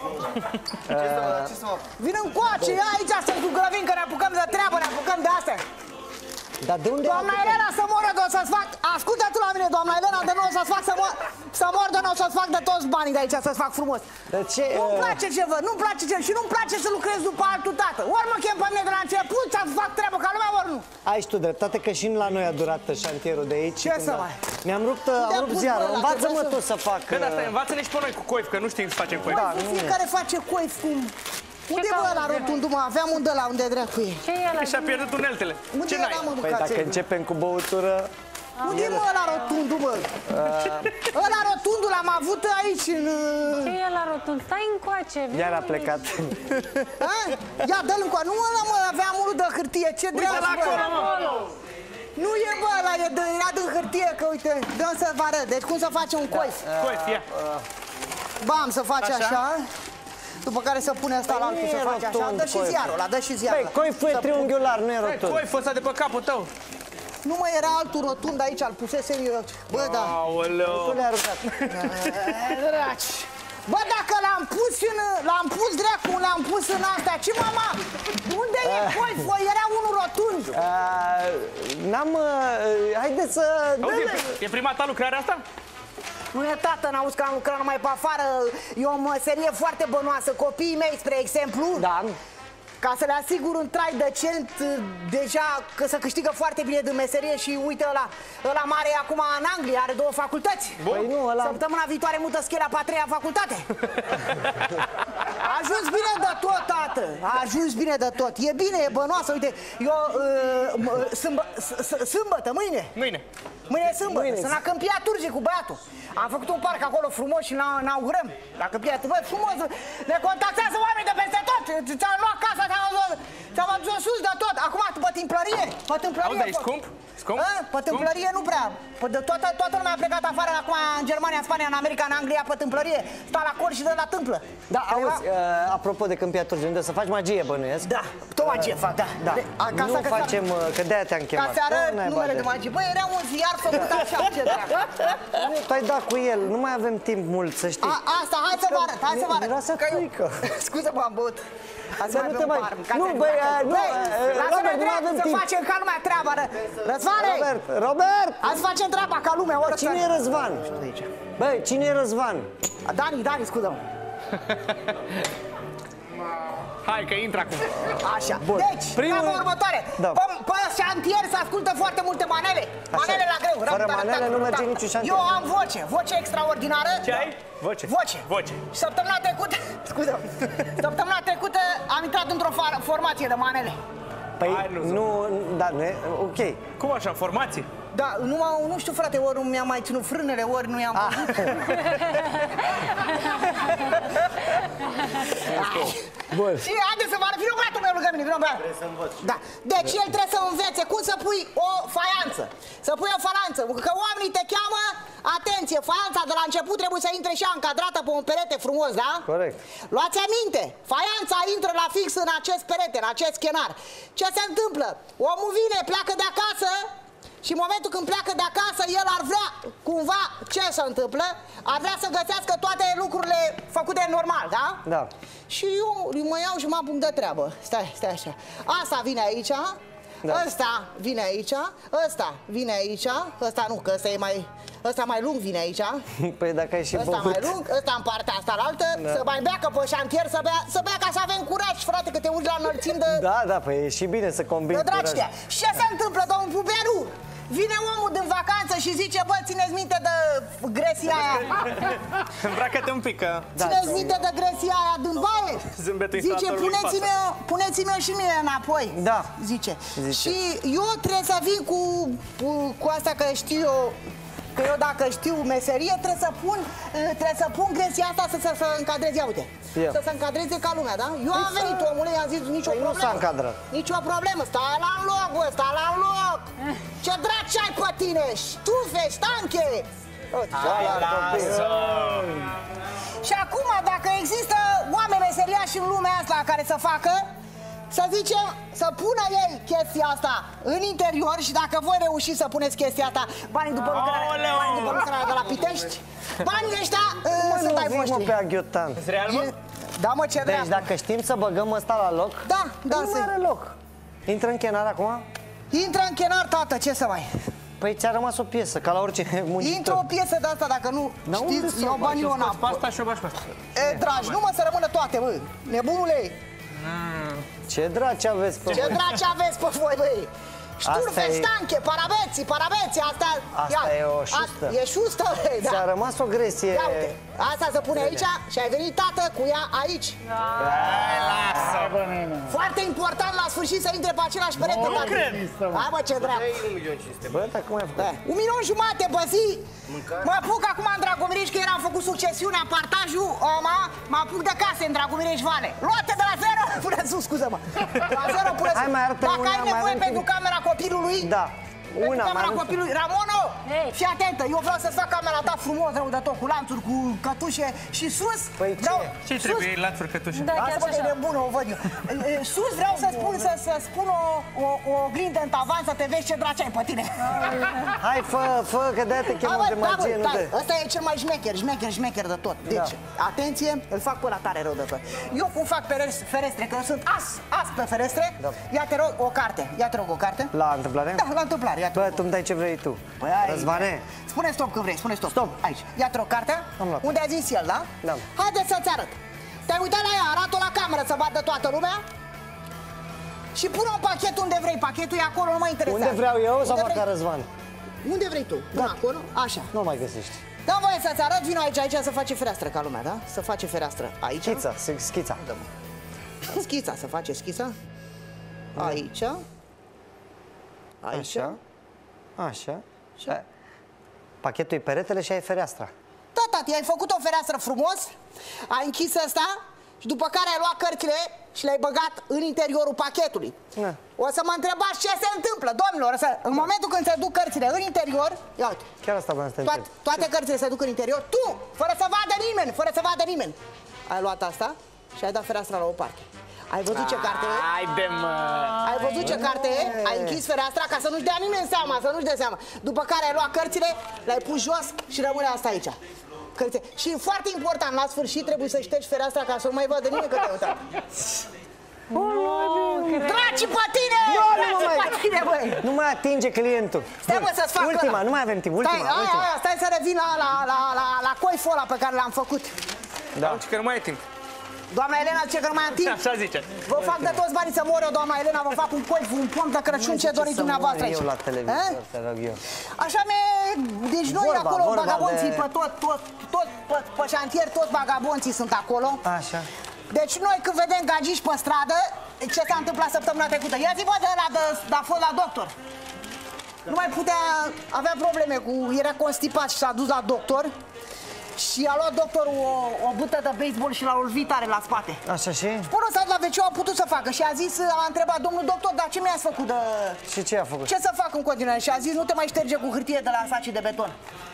Vino încoace, ia aici să-mi cu grăvin, că ne apucăm de treabă, ne apucăm de astea. Dar de unde... Doamna Elena, să moră de o să-ți fac... Ascultă tu la mine, doamna Elena, de nou o să-ți fac să mor... Să mor de nou o să-ți fac de toți banii de aici, să-ți fac frumos. De ce? Nu-mi uh, place ce văd, nu-mi place ce... Și nu-mi place să lucrez după altul tată. Ori mă chem pe mine de la început să fac treabă ca lumea, ori nu. Ai și tu dreptate că și la noi a durat șantierul de aici. Ce când să a- mai? Ne-am rupt, Unde am a rupt pus ziarul. ăla? Învață-mă Trebuie tu să- să fac... Când uh, asta, învață-ne și pe noi cu coif, că nu știm să facem coif. Da, Băi, nu. fiecare face coif cum... Unde bă ăla rotundul, mă? Aveam un de la unde dracu e. Ce e ăla? Și-a pierdut uneltele. Unde Ce era, n-ai? mă, Păi dacă mâncați? începem cu băutură... Unde e, mă, ăla rotundul, mă? Ăla rotundul l-am avut aici, în... Ce e ăla rotund? Stai încoace. vine Iar a mie. plecat. A? Ia, dă-l încoa. Nu ăla, mă, aveam unul de hârtie. Ce dreaptă, la bă? acolo, mă. Nu e, bă, ăla e de, era din hârtie, că uite, dăm să vă arăt. Deci cum să facem un coif? Coif, ia. Bam, să faci Așa? așa. După care să pune asta la altul, nu să e faci așa. rotund, Dă și coiful. ziarul ăla, dă și ziarul Băi, ăla. coiful e Să- triunghiular, nu e Hai, rotund. coiful ăsta de pe capul tău. Nu mai era altul rotund aici, îl pusesem eu. Bă, da. Aoleu. Tu le-ai aruncat. Draci. Bă, dacă l-am pus în... L-am pus dracu, l-am pus în astea. Ce, mama? Unde e coiful? Era unul rotund. Uh, N-am... uh, Haideți să... Auzi, Dă-le. e, e prima ta lucrare asta? Nu e, tată, n-auzi că am lucrat numai pe afară. E o meserie foarte bănoasă. Copiii mei, spre exemplu, Da. ca să le asigur un trai decent, deja că se câștigă foarte bine din meserie și uite ăla, ăla mare e acum în Anglia, are două facultăți. Păi nu, ăla... Săptămâna viitoare mută schelea pe a treia facultate. A ajuns bine de tot, tată. A ajuns bine de tot. E bine, e bănoasă. Uite, eu uh, m- sâmbă, s- s- sâmbătă, mâine. Mâine. Mâine e sâmbătă, Mâine. sunt la Câmpia Turzii cu băiatul. Am făcut un parc acolo frumos și ne inaugurăm. La Câmpia Turzii, bă, frumos. Ne contactează oameni de peste tot. Ți-am luat casa ți-am adus sus de tot. Acum, pe timplărie, pe timplărie. Auzi, e scump? Scump? A? Pe timplărie nu prea. Pe de toată, toată lumea a plecat afară acum în Germania, în Spania, în America, în Anglia, pe timplărie. Sta la cor și dă la tâmplă. Da, auzi, uh, apropo de câmpia turci, unde să faci magie, bănuiesc? Da, tot magie fac, da. Da, De, a, ca nu să- facem, uh, că de-aia te-am Ca chemat. să arăt Da, n-ai numele bate. de magie. Băi, era un ziar făcut așa, ce dracu. Tu ai dat cu el, nu mai avem timp mult, să știi. A, asta, hai să vă arăt, hai să vă arăt. Era să Că eu- frică. Scuze-mă, am băut. Hai Să mai nu bem te un mai- par, ca nu, să- băi, a, nu, Băi, a, lasă-ne Robert, nu drept avem să timp. facem ca lumea treaba, ră. Răzvane! Robert, Robert! Hai să facem treaba ca lumea, oră. Cine e Răzvan? Băi, cine e Răzvan? Dani, Dani, scuză-mă. Hai că intră acum. Așa. Bun. Deci, Primul- treaba următoare. Da. Pe, pe șantier se ascultă foarte multe manele. Manele la greu. Fără Ram, manele ram, nu ram, merge ram. niciun șantier. Eu am voce, voce extraordinară. Ce ai? Voce. Voce. Voce. Și săptămâna trecută, scuze, săptămâna trecută am intrat într-o fa- formație de manele. Păi, Hai, nu, nu, da, nu e, ok. Cum așa, formație? Da, numai, nu știu, frate, ori nu mi-am mai ținut frânele, ori nu i-am văzut. Bun. Și haideți să vă arăt, vină băiatul meu lângă mine, vină băiatul. Trebuie să învăț. Da, deci el trebuie să învețe cum să pui o faianță. Să pui o falanță, că oamenii te cheamă, atenție, faianța de la început trebuie să intre și ea încadrată pe un perete frumos, da? Corect. Luați aminte, faianța intră la fix în acest perete, în acest schenar. Ce se întâmplă? Omul vine, pleacă de acasă, și în momentul când pleacă de acasă, el ar vrea, cumva, ce se întâmplă? Ar vrea să găsească toate lucrurile făcute normal, da? Da. Și eu mă iau și mă apuc de treabă. Stai, stai așa. Asta vine aici, Da. ăsta vine aici, ăsta vine aici, ăsta nu, că ăsta e mai... Ăsta mai lung vine aici. Păi dacă ai și Ăsta băut. mai lung, ăsta în partea asta la altă, Da. să mai beacă pe șantier, să bea, să bea ca să avem curaj, frate, că te uiți la înălțimi de... Da, da, păi e și bine să combini De dragi curaj. de Și ce se întâmplă, domnul Pubeanu? Vine omul din vacanță și zice, bă, țineți minte de gresia aia. Îmbracă-te un pic, că... Țineți minte de gresia aia din baie. Zâmbetul Zice, instalatorului în puneți-mi puneți-mi și mie înapoi. Da. Zice. Zice. Și eu trebuie să vin cu, cu, cu asta că știu eu, că eu dacă știu meserie, trebuie să pun, trebuie să pun gresia asta să, să, să încadreze, ia uite. Ia. Să se încadreze ca lumea, da? Eu am venit, omule, i-am zis, nicio Păi nu problemă. s-a încadrat. Nicio problemă, stai la loc, bă, stai la loc. Ce draci ai pe tine? Ștufe, ștanche. Și acum, dacă există oameni meseriași în lumea asta care să facă, să zicem, să pună ei chestia asta în interior și dacă voi reușiți să puneți chestia asta, banii după lucrarea, Aoleu! banii după lucrarea de la Pitești, banii ăștia uh, Mă, sunt nu ai vii, mă, voștri. pe aghiotant. Real, mă? E- Da, mă, ce Deci dreaptă. dacă știm să băgăm ăsta la loc, Da, da, nu să... are loc. Intră în chenar acum? Intră în chenar, tată, ce să mai... Păi ți-a rămas o piesă, ca la orice muncitor. Intră o piesă de asta, dacă nu Dar unde știți, să o eu banii eu Pe înapoi. asta și o bași pe asta. E, dragi, nu mă să rămână toate, bă, nebunule. Ce draci aveți pe Ce voi? draci aveți pe voi, băi? Șturfe, Asta e- ștanche, parabeții, parabeții, asta... Asta ia, e o șustă. a- E șustă, băi, da. Ți-a rămas o gresie. Ia uite, asta se pune aici și ai venit, tată, cu ea aici. Foarte important la sfârșit să intre pe același perete. Nu dacă- cred. Hai, mă, ce drept. Bă, dar cum ai făcut? Da. Un milion jumate pe zi. Mă apuc acum în Dragomiriș, că eram făcut succesiunea, partajul, oma, mă apuc de case în Dragomiriș Vale. Luate de la zero până sus, scuză-mă. De la zero până sus. Hai, mai arată Dacă una, ai mai nevoie avem pentru timp. camera copilului, Da. pentru Una, mai camera arată. copilului. Ramono, Ei. fii atentă, eu vreau să fac camera ta frumos, rău de tot, cu lanțuri, cu cătușe și sus. Păi ce? vreau, Ce sus, trebuie? Lațuri cătușe. Da, chiar Lasă-mă și că e așa. nebună, o văd eu. E, e, Sus vreau să spun, să, să spun o, o, o oglindă în tavan să te vezi ce draci ai pe tine. Hai, fă, fă, că de-aia te Hai, chemăm bă, de da, magie, bă, nu stai, de... ăsta e cel mai șmecher, șmecher, șmecher de tot. Deci, atenție, îl fac pe la tare rău de tot. Eu cum fac peres- ferestre, că eu sunt as, as pe ferestre, ia te rog o carte, ia te rog o carte. La întâmplare? Da, la întâmplare, ia te Bă, rog. tu îmi dai ce vrei tu. Păi, ai- Răzvane, Spune stop când vrei, spune stop. Stop. Aici, ia te rog cartea, Am luat. unde a zis el, da? Da. Haideți să-ți arăt. Te-ai uitat la ea, arată-o la cameră să vadă toată lumea. Și pune un pachet unde vrei, pachetul e acolo, nu mă interesează. unde vreau eu sau Unde fac vrei? ca Răzvan? Unde vrei tu? Până acolo, așa. Nu mai găsești. Da, voie să-ți arăt, vino aici, aici să face fereastră ca lumea, da? Să face fereastră aici. Schița, schița. Schița, să face schița. Aici. Aici. Așa. Așa. Și pachetul e peretele și ai fereastra. Da, tati, ai făcut o fereastră frumos, ai închis asta și după care ai luat cărțile și le-ai băgat în interiorul pachetului. Da. O să mă întrebați ce se întâmplă, domnilor, să, în momentul când se duc cărțile în interior, ia uite, Chiar asta v-am stat. toate, toate cărțile se duc în interior, tu, fără să vadă nimeni, fără să vadă nimeni, ai luat asta și ai dat fereastra la o parte. Ai văzut ce carte e? Haide, mă! Ai văzut ce carte e? Ai închis fereastra ca să nu-și dea nimeni seama, să nu-și dea seama. După care ai luat cărțile, le-ai pus jos și rămâne asta aici. Cărțile. Și foarte important, la sfârșit trebuie să ștergi fereastra ca să nu mai vadă nimeni că te-ai uitat. Draci pe tine! Draci pe tine, băi! Nu mai atinge clientul. Stai, mă, să-ți fac Ultima, ăla. nu mai avem timp, ultima, Stai, aia, ultima. aia, stai să revin la, la, la, la, la coiful ăla pe care l-am făcut. Da. Că nu mai e timp. Doamna Elena zice că nu mai am timp. Așa zice. Vă fac de toți banii să mor eu, doamna Elena, vă fac un coif, un pom de Crăciun, ce doriți dumneavoastră aici. Eu la televizor, te rog eu. Așa mi deci noi Vorba, acolo, vorba vagabonții, de- pe tot, tot, tot, pe, pe șantier, toți vagabonții sunt acolo. Așa. Deci noi când vedem gagici pe stradă, ce s-a întâmplat săptămâna trecută? Ia zi, bă, de ăla de, de, a fost la doctor. Nu mai putea, avea probleme cu, era constipat și s-a dus la doctor. Și a luat doctorul o, o bută de baseball și l-a ulvit tare la spate. Așa și? Până s-a la veceu a putut să facă și a zis, a întrebat domnul doctor, dar ce mi-ați făcut de... Și ce a făcut? Ce să fac în continuare? Și a zis, nu te mai șterge cu hârtie de la sacii de beton.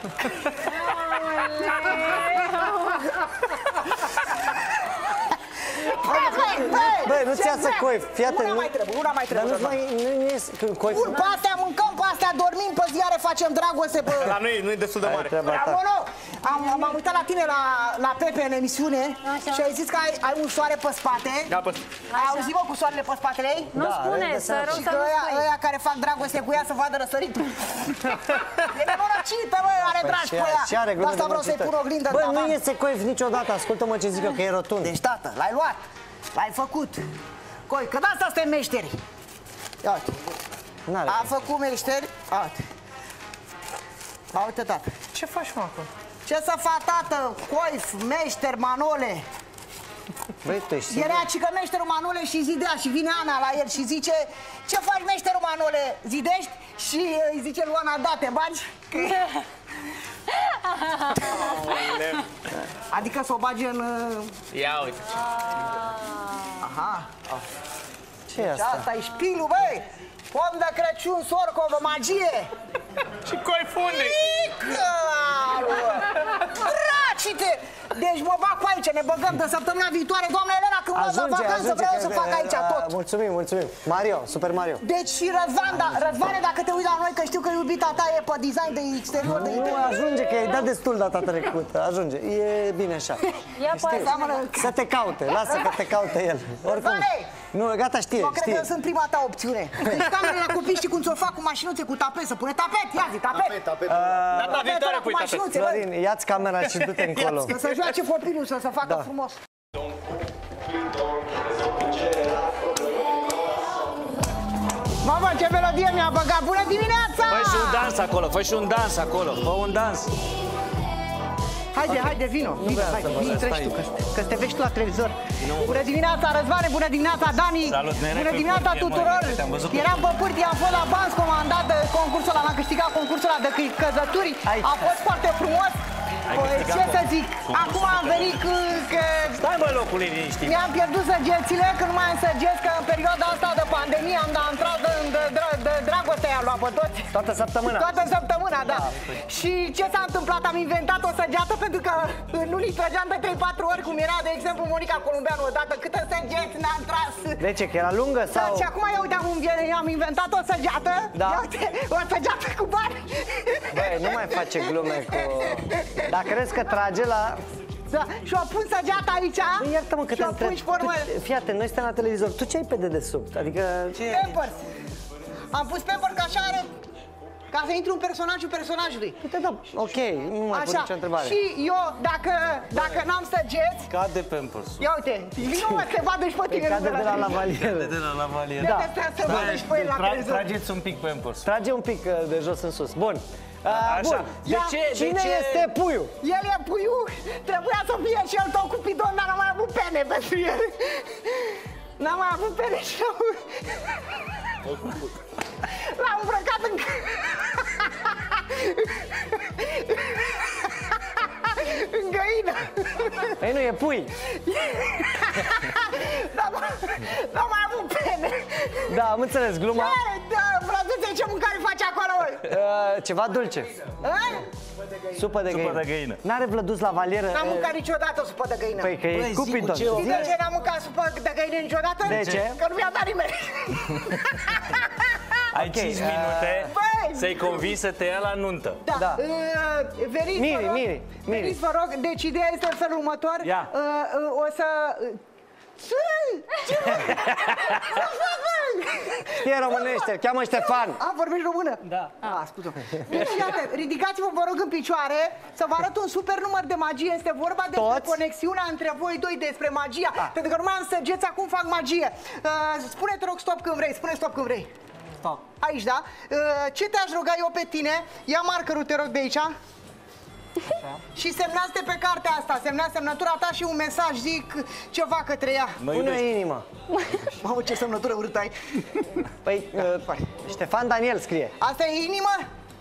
Băi, nu-ți ia să coif, fii atent. Una mai trebuie, una mai Dar trebuie. nu mai, nu ies coif. Bun, pe astea mâncăm, pe astea dormim, pe ziare facem dragoste, pe... La noi nu e destul de mare. Treaba ta. Bravo, am, m-am uitat la tine la, la Pepe în emisiune. Așa. Și ai zis că ai, ai un soare pe spate. Da, pe... Ai auzit, mă, cu soarele pe spatele ei? Nu Da, spune, de să seama. rău Și să că nu ăia, spui. ăia care fac dragoste cu ea să vadă răsăritul. E nenorocită, bă, are Păi dragi și pe are- ea. și are De glume asta de vreau să-i muncitori. pun oglindă în Bă, tavan. nu iese coif niciodată, ascultă-mă ce zic eu, că e rotund. Deci, tată, l-ai luat, l-ai făcut. Coi, că de asta suntem meșteri. Ia uite, N-are. a făcut meșteri, ia uite. Ia uite, tată. Ce faci, mă, acolo? Ce să fac, tată? Coif, meșter, manole. Băi, tu ești sigur? Era cică meșterul Manole și zidea și vine Ana la el și zice: ce faci, meșterul Manole? Zidești? Și îi zice lui Ana: da, te bagi? Adică să o bage în... Ia uite. Aha. Ce e Și asta? asta e șpilul, băi! Pom de Crăciun, sorcovă, magie! Și coi funde. Dracite! Deci mă bag cu aici, ne băgăm de săptămâna viitoare, doamna Elena, când mă dă vacanță, vreau să fac aici a, tot. Mulțumim, mulțumim. Mario, Super Mario. Deci și Răzvan, da, Răzvane, dacă te uiți la noi, că știu că iubita ta e pe design de exterior, de Nu interior. ajunge, că ai dat destul data trecută. Ajunge, e bine așa. Ia Știi? poate. Să te caute, lasă că te caute el. Oricum. Răzvane! Nu, gata, știe, Eu cred știe. că sunt prima ta opțiune. Deci camerele la copii, știi cum ți-o fac cu mașinuțe, cu tapet, să pune tapet, ia zi, tapet. Data viitoare Tapet pui cu tapet. mașinuțe, băi. Florin, ia-ți camera și du-te încolo. Să se joace copilul, să se facă Da. frumos. Mamă, ce melodie mi-a băgat! Bună dimineața! Fă și un dans acolo, fă și un dans acolo, fă un dans. Haide, haide, vino, vino, hai, vino, treci tu, că, că te vezi tu la televizor. Bună dimineața, Răzvane, bună dimineața, Dani! Salut, nene, Bună pe dimineața pârtie, mă, tuturor! uite, te-am văzut pe Eram pe pârtie, am fost la Banz, comandat de concursul ăla, am câștigat concursul ăla de căi- căzături. Ai- A fost foarte frumos. Păi, ce să zic, acum am venit că, că Stai bă locul liniștit. mi-am pierdut săgețile, că nu mai am săgeți, că în perioada asta de pandemie am dat intrat în de, de, de dragoste, i-am luat pe toți. Toată săptămâna. Toată săptămâna, da. Și ce s-a întâmplat? Am inventat o săgeată pentru că în unii trăgeam de trei patru ori, cum era, de exemplu, Monica Columbeanu odată, câte săgeți ne-am tras. De ce, că era lungă sau... Și acum, ia uite, cum viene, am inventat o săgeată. Da. Ia uite, o săgeată cu bani. Băi, nu mai face glume cu... Dacă crezi că trage la... Da. Și o pun săgeata aici. Băi, iartă-mă că și te o pun întreb. și pe urmă. Tu- Fii atent, noi suntem la televizor. Tu ce ai pe dedesubt? Adică... Pampers. Am pus Pampers că așa are, ca să intru în personajul personajului. Uite, da, ok, nu mai pun Așa. nicio întrebare. Și eu, dacă, dacă n-am săgeți, Cade Pampers. ia uite, vino mă, te vadă și pe tine. Cade de la lavalier. De la lavalier. Da. Să vadă și pe el la televizor. Trageți un pic Pampers. Trage un pic uh, de jos în sus. Bun. Uh, Așa. Bun. De Ia, ce- de Cine ce- este puiul? El e puiul, trebuia să fie și el tot cu pidon, dar n-am mai avut pene pentru el. N-am mai avut pene și l-am... L-am îmbrăcat în... în găină. Păi nu, e pui. Da, mă, Nu mai am un pene. Da, am înțeles, gluma. Da, frăduțe, ce mâncare faci acolo, măi? Uh, ceva dulce. A? Supă de găină. Supă de găină. N-are Vlăduț la valieră? N-am mâncat niciodată supă de găină. Păi că e Cupidon. Știi de ce n-am mâncat supă de găină niciodată? De ce? Că nu mi-a dat nimeni. Ai okay. cinci minute Băi! să-i convingi să te ia la nuntă. Da. Da. Uh, veniți, Miri, vă rog. Miri, Miri. Veniți, vă rog. Deci ideea este în felul următor. Ia. Uh, uh, o să... Ce? Ce? Ce fac, băi? Știe românește, cheamă Ștefan. A, vorbești română? Da. A, ascultă. Deci, iată, ridicați-vă, vă rog, în picioare să vă arăt un super număr de magie. Este vorba despre Toți? conexiunea între voi doi, despre magia. A. Pentru că numai în săgeți acum fac magie. Uh, spune, te rog, stop când vrei. Spune stop când vrei. Stop. Aici, da? Uh, ce te-aș ruga eu pe tine? Ia markerul, te rog, de aici. Așa. Și semnați-te pe cartea asta, semnați semnătura ta și un mesaj, zic ceva către ea. Pune inimă. Mamă, ce semnătură urâtă ai. Păi, uh, Ștefan Daniel scrie. Asta e inimă?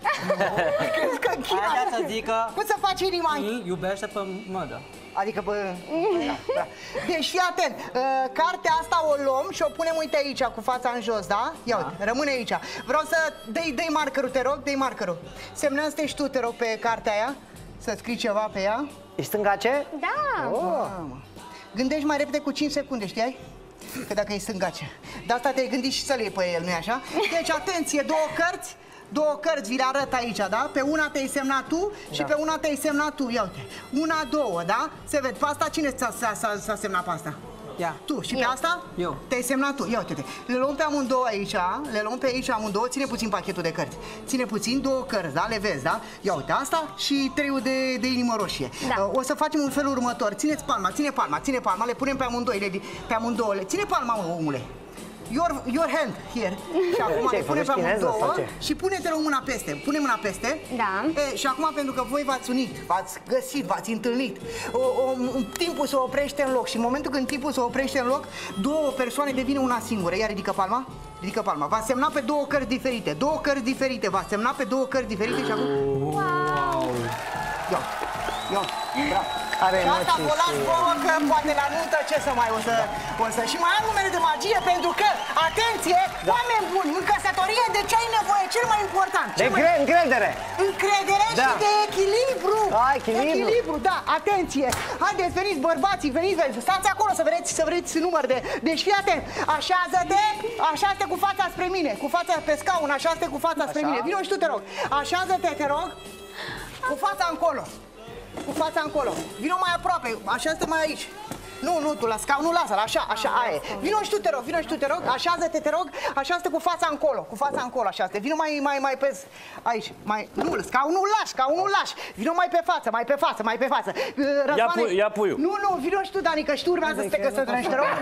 Crezi că în China... Haideți să zică... Cum să faci inima? Îl iubește pe mădă. Adică, bă... Da, da. Deci, fii atent, uh, cartea asta o luăm și o punem, uite aici, cu fața în jos, da? Ia uite, da. Rămâne aici. Vreau să dai, dai markerul, te rog, dai markerul. Semnează-te și tu, te rog, pe cartea aia. Să scrii ceva pe ea. E stângace? Da. Oh. Gândești mai repede cu cinci secunde, știai? Că dacă e stângace. De asta te-ai gândit și să le iei pe el, nu-i așa? Deci, atenție, două cărți. Două cărți vi le arăt aici, da? Pe una te-ai semnat tu și da. Pe una te-ai semnat tu. Ia uite. Una, două, da? Se vede. Pe asta cine s-a semnat pe asta? Ia. Tu. Și Eu. pe asta? Eu. Te-ai semnat tu. Ia uite-te. Le luăm pe amândouă aici, le luăm pe aici amândouă. Ține puțin pachetul de cărți. Ține puțin, două cărți, da? Le vezi, da? Ia uite, asta și treiul de, de inimă roșie. Da. O să facem un felul următor. Țineți palma, ține palma, ține palma. Le punem pe amândoi, le, pe amândouă. Ține palma, mă, omule. Your, your hand here. Și acum le punem pe amândouă și pune-te mâna peste. Pune mâna peste. Da. E, și acum, pentru că voi v-ați unit, v-ați găsit, v-ați întâlnit, o, o, timpul se oprește în loc și în momentul când timpul se oprește în loc, două persoane devin una singură. Ia ridică palma. Ridică palma. V-ați semnat pe două cărți diferite. Două cărți diferite. V-ați semnat pe două cărți diferite și acum... Wow! Ia, ia, bravo. Are și asta vă las vouă că poate la nuntă ce să mai o să, o să... Și mai am numere de magie pentru că, atenție, da. Oameni buni, în căsătorie de ce ai nevoie? Cel mai important. De mai... încredere. Încredere da. și de echilibru. A, echilibru. Echilibru, da, atenție. Haideți, veniți bărbații, veniți, veniți. Stați acolo să vedeți, să vedeți număr de... Deci fii atent, așează-te, așează-te cu fața spre mine, cu fața pe scaun, așează-te cu fața spre mine. Vino și tu, te rog. Așează-te, te rog, cu fața încolo. Cu fața încolo. Vino mai aproape, așa stă mai aici. Nu, nu, tu la scaun, nu lasă-l, așa, așa, aia e. Vino și tu, te rog, vino și tu, te rog, așează-te, te rog, așează-te cu fața încolo, cu fața încolo, așează-te. Vino mai, mai, mai pe, aici, mai, nu, scaunul lași, scaunul lași. Vino mai pe față, mai pe față, mai pe față. Răzvane, ia, pu ia puiul. Nu, nu, vino și tu, Dani, că și tu urmează să te căsătorești, te rog.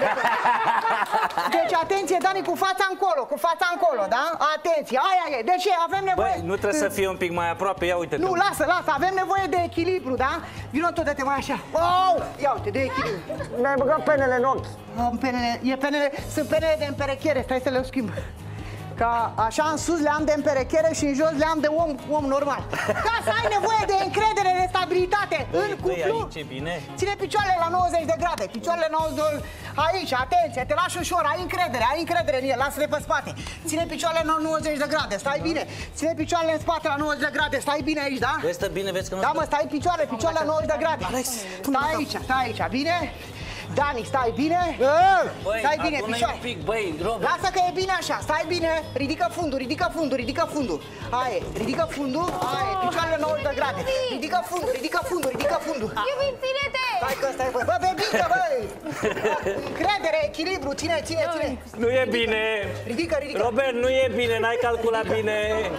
Deci, atenție, Dani, cu fața încolo, cu fața încolo, da? Atenție, aia e, de ce avem nevoie... Băi, nu trebuie să fie un pic mai aproape, ia uite-te. Nu, lasă, lasă, avem nevoie de echilibru, da? Vino tot, dă-te mai așa. Oh! Ia uite, de echilibru. Mi-ai băgat penele în ochi. Penele, e penele, sunt penele de împerechere, stai să le schimb. Ca așa în sus le am de împerechere și în jos le am de om, om normal. Ca să ai nevoie de încredere, de stabilitate în cuplu. Aici e bine. Ține picioarele la nouăzeci de grade, picioarele nouăzeci, aici, atenție, te lași ușor, ai încredere, ai încredere în el, lasă-le pe spate. Ține picioarele la nouăzeci de grade, stai bine. Ține picioarele în spate la nouăzeci de grade, stai bine aici, da? Vezi, stă bine, vezi că nu... Da, mă, stai picioarele, picioarele la nouăzeci de grade. Stai aici, stai aici, bine? Dani, stai bine? Băi, stai bine, picioare. Un pic, băi, Robert. Lasă că e bine așa, stai bine. Ridică fundul, ridică fundul, ridică fundul. Aia e, ridică fundul, aia e, picioarele nouăzeci de grade. Ridică fundul, ridică fundul, ridică fundul. Iubit, ține-te! Stai că stai, bă, bă, bebică, băi! Încredere, echilibru, ține, ține, ține. Nu e bine. Ridică, ridică. Robert, nu e bine, n-ai calculat bine.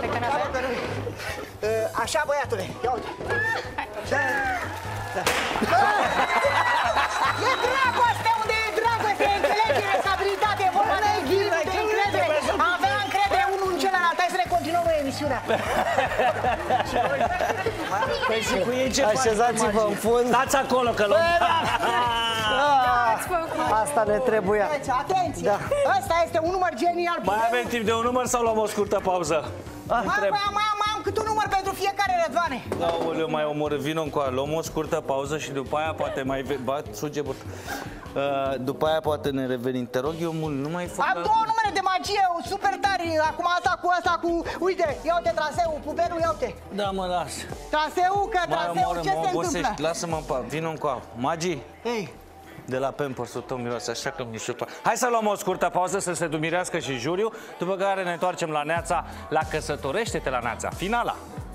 Așa, băiatule, ia uite. E dragoste, unde e dragoste, e înțelegere, stabilitate, e vorba de echilibru, de încredere. Avea încredere unul în celălalt, hai să ne continuăm emisiunea. Păi și cu ei ce faci? Așezați-vă în fund. Stați acolo că luăm. Asta ne trebuia. Deci, atenție, ăsta este un număr genial. Mai avem timp de un număr sau luăm o scurtă pauză? Mai am cât un număr pentru fiecare, Răzvane. Aoleu, mai omorât, vină încoa, luăm o scurtă pauză și după aia poate mai bat, suge burtă. Uh, după aia poate ne revenim. Te rog eu mult, nu mai fac. Am două numere de magie, super tari. Acum asta cu asta cu... Uite, ia uite traseul, puberul, ia uite. Da, mă, las. Traseul, că traseul, ce mă se obosești. întâmplă? Lasă-mă în pac, vino încoa. Magii? Ei. De la Pampers-ul tău miroase așa că mi se pa. Hai să luăm o scurtă pauză să se dumirească și juriu, după care ne întoarcem la Neața, la Căsătorește-te la Neața, finala.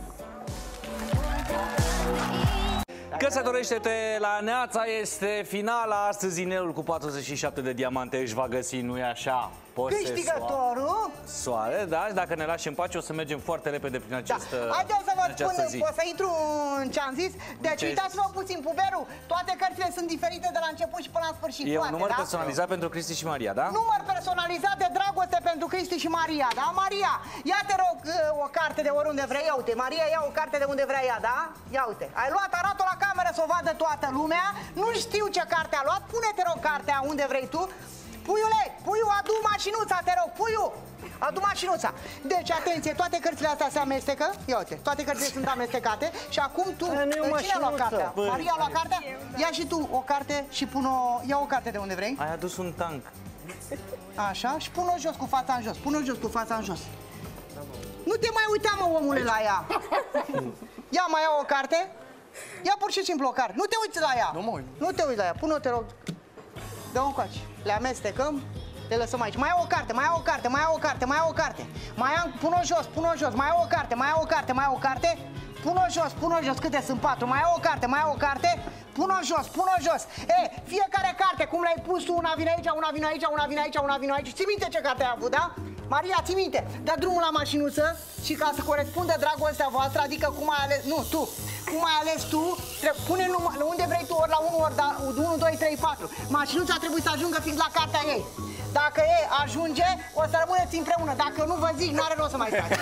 Căsătorește-te la Neața este finala. Astăzi Ineul cu patruzeci și șapte de diamante își va găsi, nu-i așa? Câștigătorul? Soare, da? Dacă ne lași în pace, o să mergem foarte repede prin această da. Haideți să vă spun, zi. pot să intru în ce am zis? Deci ce uitați-vă puțin, puberul, toate cărțile sunt diferite de la început și până la sfârșit. E toate, un număr da? personalizat pentru Cristi și Maria, da? Număr personalizat de dragoste pentru Cristi și Maria, da? Maria, ia te rog o carte de oriunde vrei, ia uite, Maria ia o carte de unde vrea ea, da? Ia uite, ai luat, arată-o la cameră să o vadă toată lumea, nu știu ce carte a luat, pune-te rog cartea unde vrei tu. Puiule, puiu, adu mașinuța, te rog, puiu, adu mașinuța. Deci, atenție, toate cărțile astea se amestecă. Ia uite, toate cărțile sunt amestecate. Și acum tu, cine a luat cartea? Bă. Maria a luat cartea? Ia și tu o carte și pun-o, ia o carte de unde vrei. Ai adus un tank. Așa, și pun-o jos cu fața în jos, pun-o jos cu fața în jos. Nu te mai uita, mă, omule, la ea. Ia mai ia o carte. Ia pur și simplu o carte, nu te uiți la ea. Nu mă uit. Nu te uiți la ea, pun-o, te rog. Dă-o încoace. Le amestecăm, le lăsăm aici. Mai au o carte, mai au o carte, mai au o carte, mai au o carte. Mai am, pun-o jos, pun-o jos, mai au o carte, mai au o carte, mai au o carte. Pun-o jos, pun-o jos, câte sunt? Patru. Mai au o carte, mai au o carte. Pun-o jos, pun-o jos. E, fiecare carte, cum l-ai pus tu, una vine aici, una vine aici, una vine aici, una vine aici. Ții minte ce carte ai avut, da? Maria, ții minte, dă drumul la mașinuță și ca să corespundă dragostea voastră, adică cum ai ales, nu, tu, cum ai ales tu, pune numai, unde vrei tu, ori la unu, ori la unu, doi, trei, patru. Mașinuța trebuie să ajungă fix la cartea ei. Dacă e ajunge, o să rămâneți împreună. Dacă nu vă zic, n-are rost să mai stați.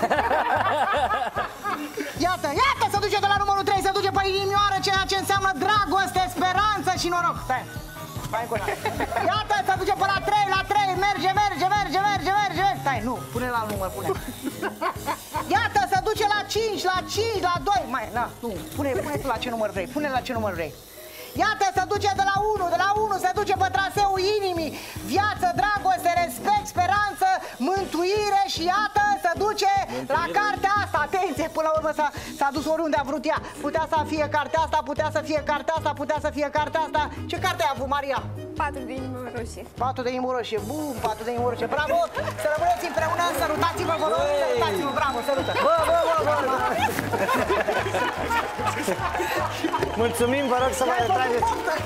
Iată, iată, se duce de la numărul trei, se duce pe inimioară, ceea ce înseamnă dragoste, speranță și noroc. Stai, mai încolo. Iată, se duce pe la trei, la trei, merge, merge, merge, merge, merge. Stai, nu, pune la număr, pune. Iată, se duce la cinci, la cinci, la doi. Mai, na, nu, pune, pune tu la ce număr vrei, pune la ce număr vrei. Iată, se duce de la unu, de la unu se duce pe traseul inimii. Viață, dragoste, respect, speranță, mântuire și iată, se duce mântuire. La cartea asta. Atenție, până la urmă s-a dus oriunde a vrut ea. Putea să fie cartea asta, putea să fie cartea asta, putea să fie cartea asta. Ce carte ai avut, Maria? Patru de inimă roșie. Patru de inimă roșie, bun, patru de inimă roșie, bravo! Să rămâneți împreună, sărutați-vă, vă rog, sărutați-vă, bravo, sărută! Bă, bă, bă, bă, bă. Mulțumim, vă rog să mai retrageți.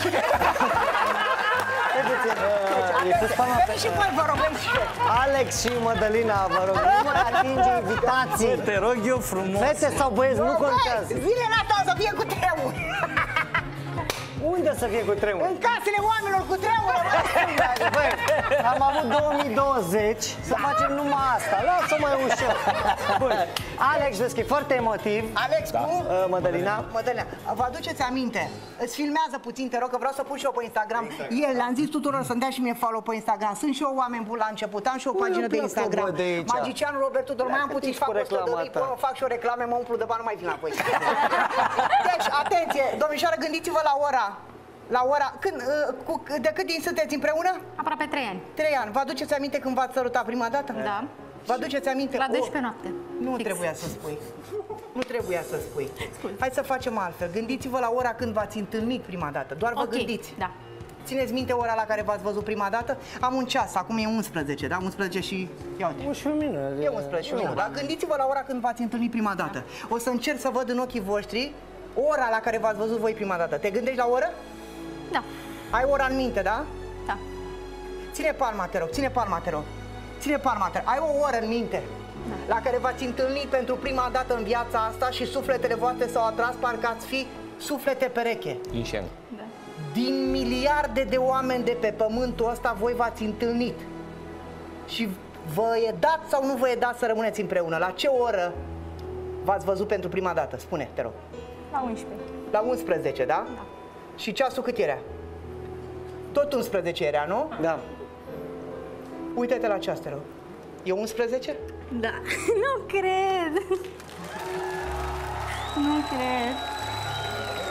Veni și voi, vă rog, veni și voi. Alex și Mădălina, vă rog, nu mă atinge invitații. Te rog eu frumos. Fete sau băieți, nu contează. Zilele astea o să fie cu tremur. Unde să fie cu tremur? În casele oamenilor cu tremur. Băi, am avut două mii douăzeci să facem numai asta. Lasă-o mai ușor. Bun. Alex, vezi că e foarte emotiv. Alex, da. cu? Uh, Mădălina. Mădălina, vă aduceți aminte? Îți filmează puțin, te rog, că vreau să pun și eu pe Instagram. El, le-am zis tuturor să-mi dea și mie follow pe Instagram. Sunt și eu oameni buni la început, am și o pagină de Instagram. De Magicianul Roberto Dor, mai am puțin și fac o stădării, fac și o reclame, mă umplu de bani, nu mai vin apoi. Deci, atenție, domnișoară, gândiți-vă la ora. La ora, când, cu, de cât din sunteți împreună? Aproape trei ani. Trei ani. Vă aduceți aminte când v-ați sărutat prima dată? Da. Vă aduceți aminte? La douăsprezece noapte. Nu Fix. trebuia să spui. Nu trebuia să spui. Hai să facem altfel. Gândiți-vă la ora când v-ați întâlnit prima dată. Doar vă okay. gândiți. Da. Țineți minte ora la care v-ați văzut prima dată? Am un ceas, acum e unsprezece, da? unsprezece și... Ia uite. unsprezece minute. E unsprezece minute, da? Gândiți-vă la ora când v-ați întâlnit prima dată. O să încerc să văd în ochii voștri ora la care v-ați văzut voi prima dată. Te gândești la oră? Da. Ai ora în minte, da? Da. Ține palma, te rog, ține palma, te rog. Ține palma, te rog. Ai o oră în minte da. La care v-ați întâlnit pentru prima dată în viața asta și sufletele voastre s-au atras, parcă ați fi suflete pereche. Inșen. Da. Din miliarde de oameni de pe pământul ăsta, voi v-ați întâlnit. Și vă e dat sau nu vă e dat să rămâneți împreună? La ce oră v-ați văzut pentru prima dată? Spune, te rog. La unsprezece. La unsprezece, da? Da. Și ceasul cât era? Tot unsprezece era, nu? Da. Uite-te la ceas, te rog. E unsprezece? Da. Nu cred. Nu cred.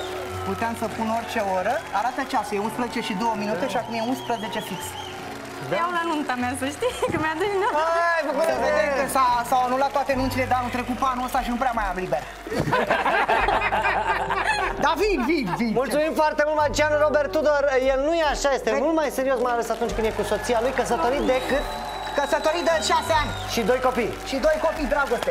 puteam să pun orice oră. Arată ceasul, e unsprezece și două minute și acum e unsprezece fix. Iau la nunta mea, să știi, că mi-a dat din nou. Hai, bă, să vedem că s-au anulat toate nunțile de anul trecut pe anul ăsta și nu prea mai am liber. Da, vin, vin, vin. Mulțumim foarte mult, magicianul Robert Tudor. El nu e așa, este mult mai serios, mai ales atunci când e cu soția lui, căsătorit de cât? Căsătorit de șase ani. Și doi copii. Și doi copii, dragoste.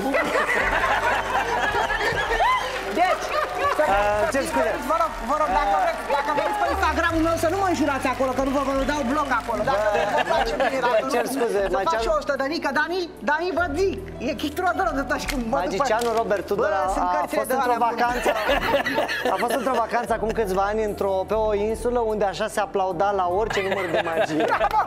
Deci, uh, ce scuze? Vă rog, vă rog, dacă vreți, dacă vreți pe Instagramul meu să nu mă înjurați acolo, că nu vă, vă dau bloc acolo. Dacă vă place bine, dacă nu, cer scuze, să fac și o sută de mică, Dani, Dani, vă zic, e chitru de rog, și când mă duc pe... Magicianul Robert Tudor a, a fost într-o vacanță, a fost într-o vacanță acum câțiva ani într-o, pe o insulă unde așa se aplauda la orice număr de magie. Bravo!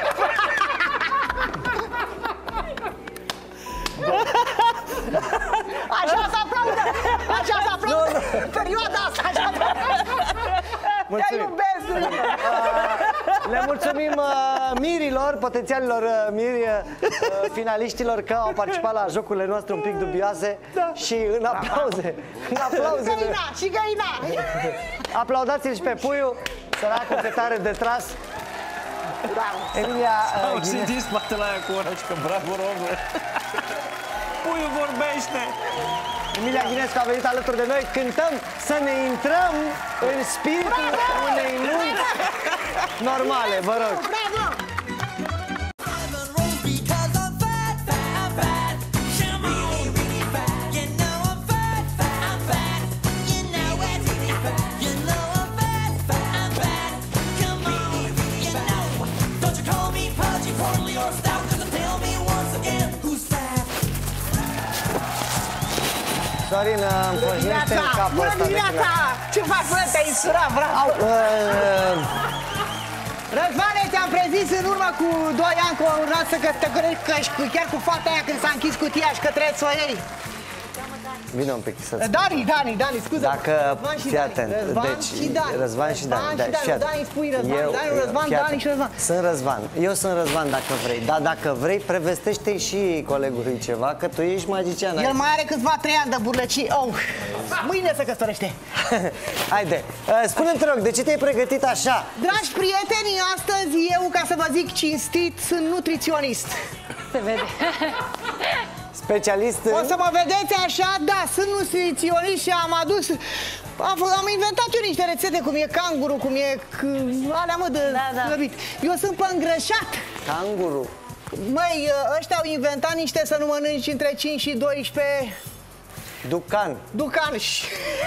Așa se aplaudă! Așa se aplaudă! Perioada asta, așa se aplaudă! Te iubesc! Le mulțumim uh, mirilor, potențialilor uh, miri, uh, finaliștilor că au participat la jocurile noastre un pic dubioase. Da. Și în aplauze, în aplauze. Găina, și găina! Aplaudați-l și pe Puiu, săracul pe tare de tras. Emilia uh, Au simțit spatele aia cu ora și că bravo, Robert. Puiul vorbește. Emilia Ghinescu a venit alături de noi. Cântăm să ne intrăm în spiritul unei nunți normale, vă rog. Bravo! Sorin, îmi pojnește în capul ăsta. Bună dimineața! Ce faci, bă? Te-ai însurat, bravo! Răzvane, te-am prezis în urmă cu doi ani că urma să te cărești chiar cu fata aia când s-a închis cutia și că trebuie să o iei. Vine un pic să-ți... Dani, Dani, Dani, scuze. Dacă, fii atent, deci, și Dani. Răzvan și Dani. Răzvan și Dani, Dani spui Răzvan, eu, Dani, Răzvan, Dani și Răzvan. Sunt Răzvan, eu sunt Răzvan dacă vrei, dar dacă vrei, prevestește și colegului ceva, că tu ești magician. El mai are câțiva trei ani de burlăcii, oh, mâine se căsătorește. Haide, spune-mi, te rog, de ce te-ai pregătit așa? Dragi prieteni, astăzi eu, ca să vă zic cinstit, sunt nutriționist. Se vede. Specialist în... O să mă vedeți așa, da, sunt nutriționist și am adus... Am, am inventat eu niște rețete, cum e canguru, cum e... alea, mă, de da, da. slăbit. Eu sunt pe îngrășat. Canguru. Măi, ăștia au inventat niște să nu mănânci între cinci și doisprezece... Ducan. Ducanși.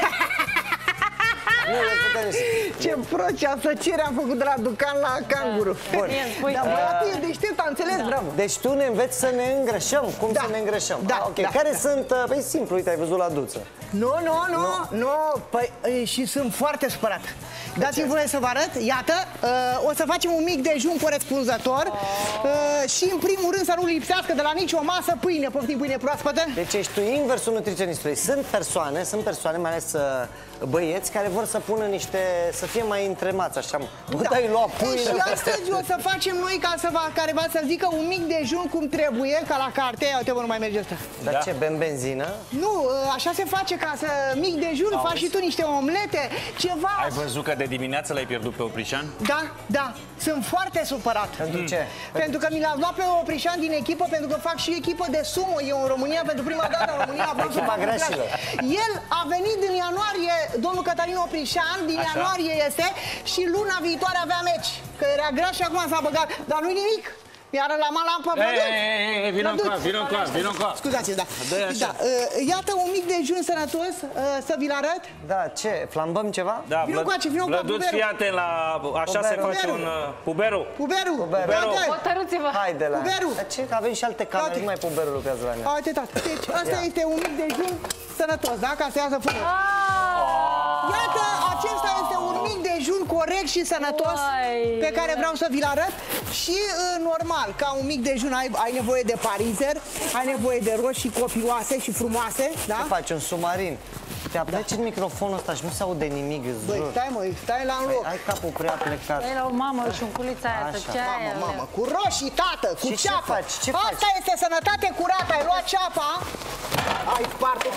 Nu, le putem nici. Ce prost, asociere am făcut de la Ducan la canguru. Bun. Dar băiatul e deștept, am înțeles, Da. bravo. Deci tu ne înveți să ne îngrășăm. Cum Da. să ne îngrășăm? Da, Ah, ok. da, Care da. sunt... Păi simplu, uite, ai văzut la duță. Nu, nu, nu, nu, păi, e, și sunt foarte supărat. Dați-mi voie să vă arăt, iată, uh, o să facem un mic dejun corespunzător uh, și în primul rând să nu lipsească de la nicio masă pâine, poftim pâine proaspătă. Deci ești tu inversul nutriționistului. Sunt persoane, sunt persoane, mai ales uh, băieți, care vor să pună niște, să fie mai întremați, așa. Bă, dai lua pâine. Și astăzi o să facem noi, ca să va, care va să zică, un mic dejun cum trebuie, ca la carte. Ia uite, bă, nu mai merge asta. Dar Da. ce, bem benzină? Nu, uh, așa se face, ca să mic dejun, faci și tu niște omlete, ceva. Ai văzut că de dimineață l-ai pierdut pe Oprișan? Da, da, sunt foarte supărat. Pentru ce? Pentru că mi l-a luat pe Oprișan din echipă, pentru că fac și echipă de sumo. Eu în România, pentru prima dată în România. Echipa greșilor. El a venit din ianuarie, domnul Cătălin Oprișan, din Așa. ianuarie este, și luna viitoare avea meci. Că era gras și acum s-a băgat, dar nu-i nimic. Iar la mala am pe Ei, ei, ei, vino încoa, vino încoa, vino încoa. Scuzați, da. Dă-i așa. da uh, iată un mic dejun sănătos, uh, să vi-l arăt. Da, ce? Flambăm ceva? Da, Vino încoace, vino încoace, Vlăduț, puberul. fii atent la... Așa se Puberul. face un... uh, Puberul. Puberu. Puberu. Iată. Hotărâți-vă. Haide la... Puberul. Dar ce? Că avem și alte camere, Toate. nu mai puberul lucrează la noi. Uite, tată. Deci, asta Ia. este un mic dejun sănătos, da? Ca să iasă frumos. Iată, acesta este un mic dejun corect și sănătos Uai. pe care vreau să vi-l arăt. Și uh, normal, ca un mic dejun ai, ai nevoie de parizer, ai nevoie de roșii copioase și frumoase, da? Ce faci? Un submarin? Te apleci în microfonul ăsta și nu se aude nimic, îți Băi, jur. stai mă, stai la un loc. Ai capul prea plecat. Ei la o mamă și un culița aia, Așa. tăcea aia. Mamă, mamă, cu roșii, tată, cu Și ce ceapă. faci? Ce Asta faci? este sănătate curată, ai luat ceapa, ai spart-o.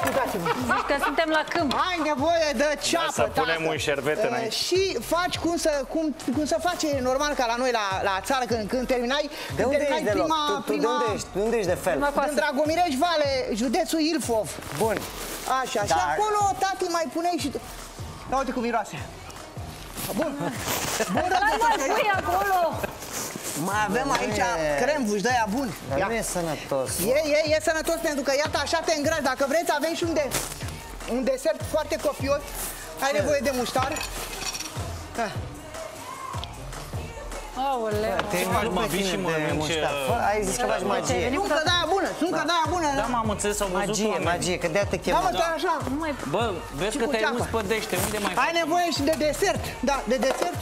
ascultați-mă. Zici că suntem la câmp. Ai nevoie de ceapă, Să punem tată. un șervet Uh, înainte. Și faci cum, să, cum, cum să face normal ca la noi la, la țară când, când terminai. De când unde terminai ești de loc? prima, Tu, tu prima, de unde ești? De unde ești de fel? Din Dragomirești Vale, județul Ilfov. Bun. Așa, Dar- și acolo, tati, mai puneai și tu. Ia uite cum miroase. Bun. Bun, Hai mai pui acolo. mai avem aici e- cremvuși de aia buni. Dar Ia. nu e sănătos. E, e, e sănătos pentru că iată așa te îngrași. Dacă vreți avem și un, de, un desert foarte copios. Ai nevoie de muștar. Da. Aoleu. Te faci, mă, pe vii tine și de mănânci, muștar. uh, Fă, ai zis că faci magie. Suncă de aia bună, suncă de aia bună. Da, m-am înțeles, au văzut Magie, oameni. magie, că de-aia te Da, chemă. mă, stai așa. Nu mai... Bă, vezi Și că cu te-ai ceapă. înspădește, unde mai Ai nevoie și de desert. Da, de desert.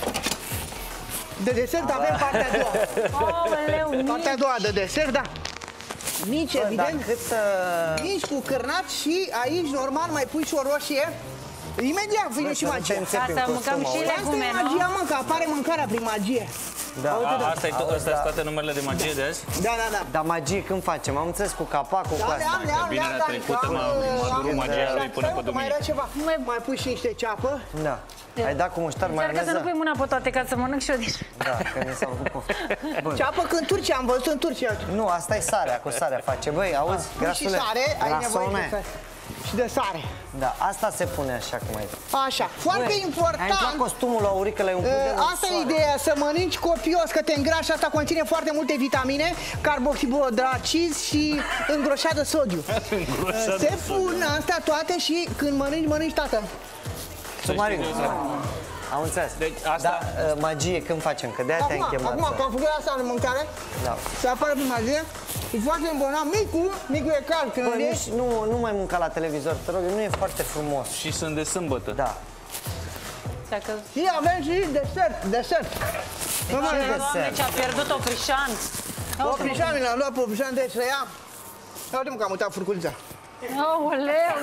De desert avem partea a doua. Aoleu, Partea a doua de desert, da. Mici, Dar evident. cât... uh, Mici cu cârnat și aici normal mai pui și o roșie. Imediat vine și să nu te magia. înțepi în Ca să mâncăm costum, și auzi? Asta legume, e nu? magia, mă, că apare mâncarea prin magie. Da. A, asta e to- astea sunt toate numerele de magie de azi? Da, da, da. Dar magie când facem? Am înțeles cu capacul, cu Da, asta. le am, le am, le Bine, am, la da, trecută am, m-a- m-a am, durut am, magia da, lui până stai, pe mă, Mai duminică. era ceva. Mai, mai pui și niște ceapă. Da. Ai dat cu muștar, Încearcă să nu maioneză? pui mâna pe toate ca să mănânc și eu din... Da, că mi s-a făcut poftă. Bun. Ceapă că în Turcia, am văzut în Turcia. Nu, asta e sarea, cu sarea face. Băi, auzi, Pui și grasule, sare, ai nevoie de grasone. sare. Și de sare. Da, asta se pune așa cum ai zis. Așa, foarte Băi, important. ai intrat costumul la aurică, l-ai umplut de Uh, Asta e ideea, să mănânci copios, că te îngrași, asta conține foarte multe vitamine, carbohidrați și îngroșat de sodiu. Uh, Se pun astea toate și când mănânci, mănânci, tată. Submarin. Am înțeles. Deci asta- Da, uh, magie când facem, că de-aia te-am Acum, chemat. acum, să- că am făcut asta în mâncare, Da. să apară prin magie, e foarte îmbonat. Micul, micul e cald, când Bă, îl nu, ieși. nu, nu mai mânca la televizor, te rog, nu e foarte frumos. Și sunt de sâmbătă. Da. Dacă... Și avem și desert, desert. Ce Doamne, desert? ce-a pierdut Oprișan. Poprișan, mi l-am luat Poprișan, deci să ia. Ia uite-mă că am uitat furculița. Aoleu,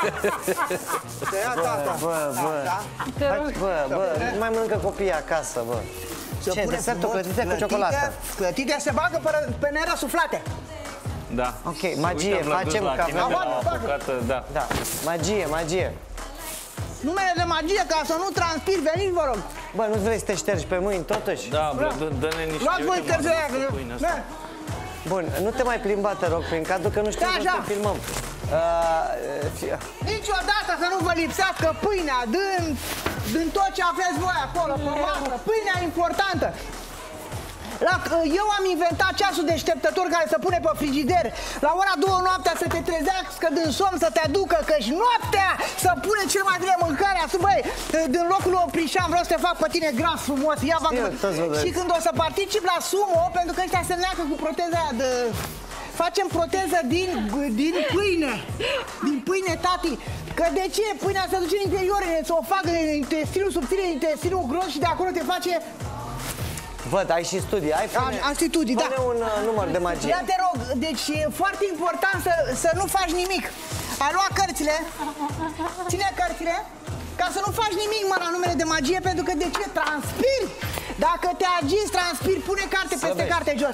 Să ia tata. Bă, bă, Da. hai, bă, bă, nu mai mănâncă copiii acasă, bă. Să Ce, punem desertul frumos, clătite cu ciocolată? Clătite se bagă pe, pe nere suflate. Da. Ok, magie, Uite, am l-am dus facem la că tine avem... de la apucată, da. Da, magie, magie. Numele de magie, ca să nu transpiri, veniți, vă rog. Bă, nu vrei să te ștergi pe mâini, totuși? Da, bă, dă- dă-ne niște... Luați voi uite, cărțile m-am aia, dus că- cu pâine asta. Da. Bun, nu te mai plimba, te rog, prin cadru, că nu știu Da, să așa. te filmăm. Uh, fi- Niciodată să nu vă lipsească pâinea din, din tot ce aveți voi acolo, pe masă. Pâinea e importantă. La, eu am inventat ceasul deșteptător care se pune pe frigider. La ora două noaptea să te trezească din somn, să te aducă, căci noaptea să pune cel mai bine mâncarea. Să, băi, din locul lui Oprișan vreau să te fac pe tine gras, frumos. Ia Știu, toți vă vedeți. și când o să particip la sumo, pentru că ăștia se neacă cu proteza aia de... Facem proteză din, din pâine. Din pâine, tati. Că de ce? Pâinea se duce în interior, în esofag, în intestinul subțire, în intestinul gros și de acolo te face... Văd, ai și studii. Ai pune, Am studii, da. pune un uh, număr de magie. Ia te rog, deci e foarte important să, să nu faci nimic. Ai luat cărțile, ține cărțile, ca să nu faci nimic, mă, la numele de magie, pentru că de ce? Transpiri. Dacă te agiți, transpiri, pune carte Să peste vezi. carte jos.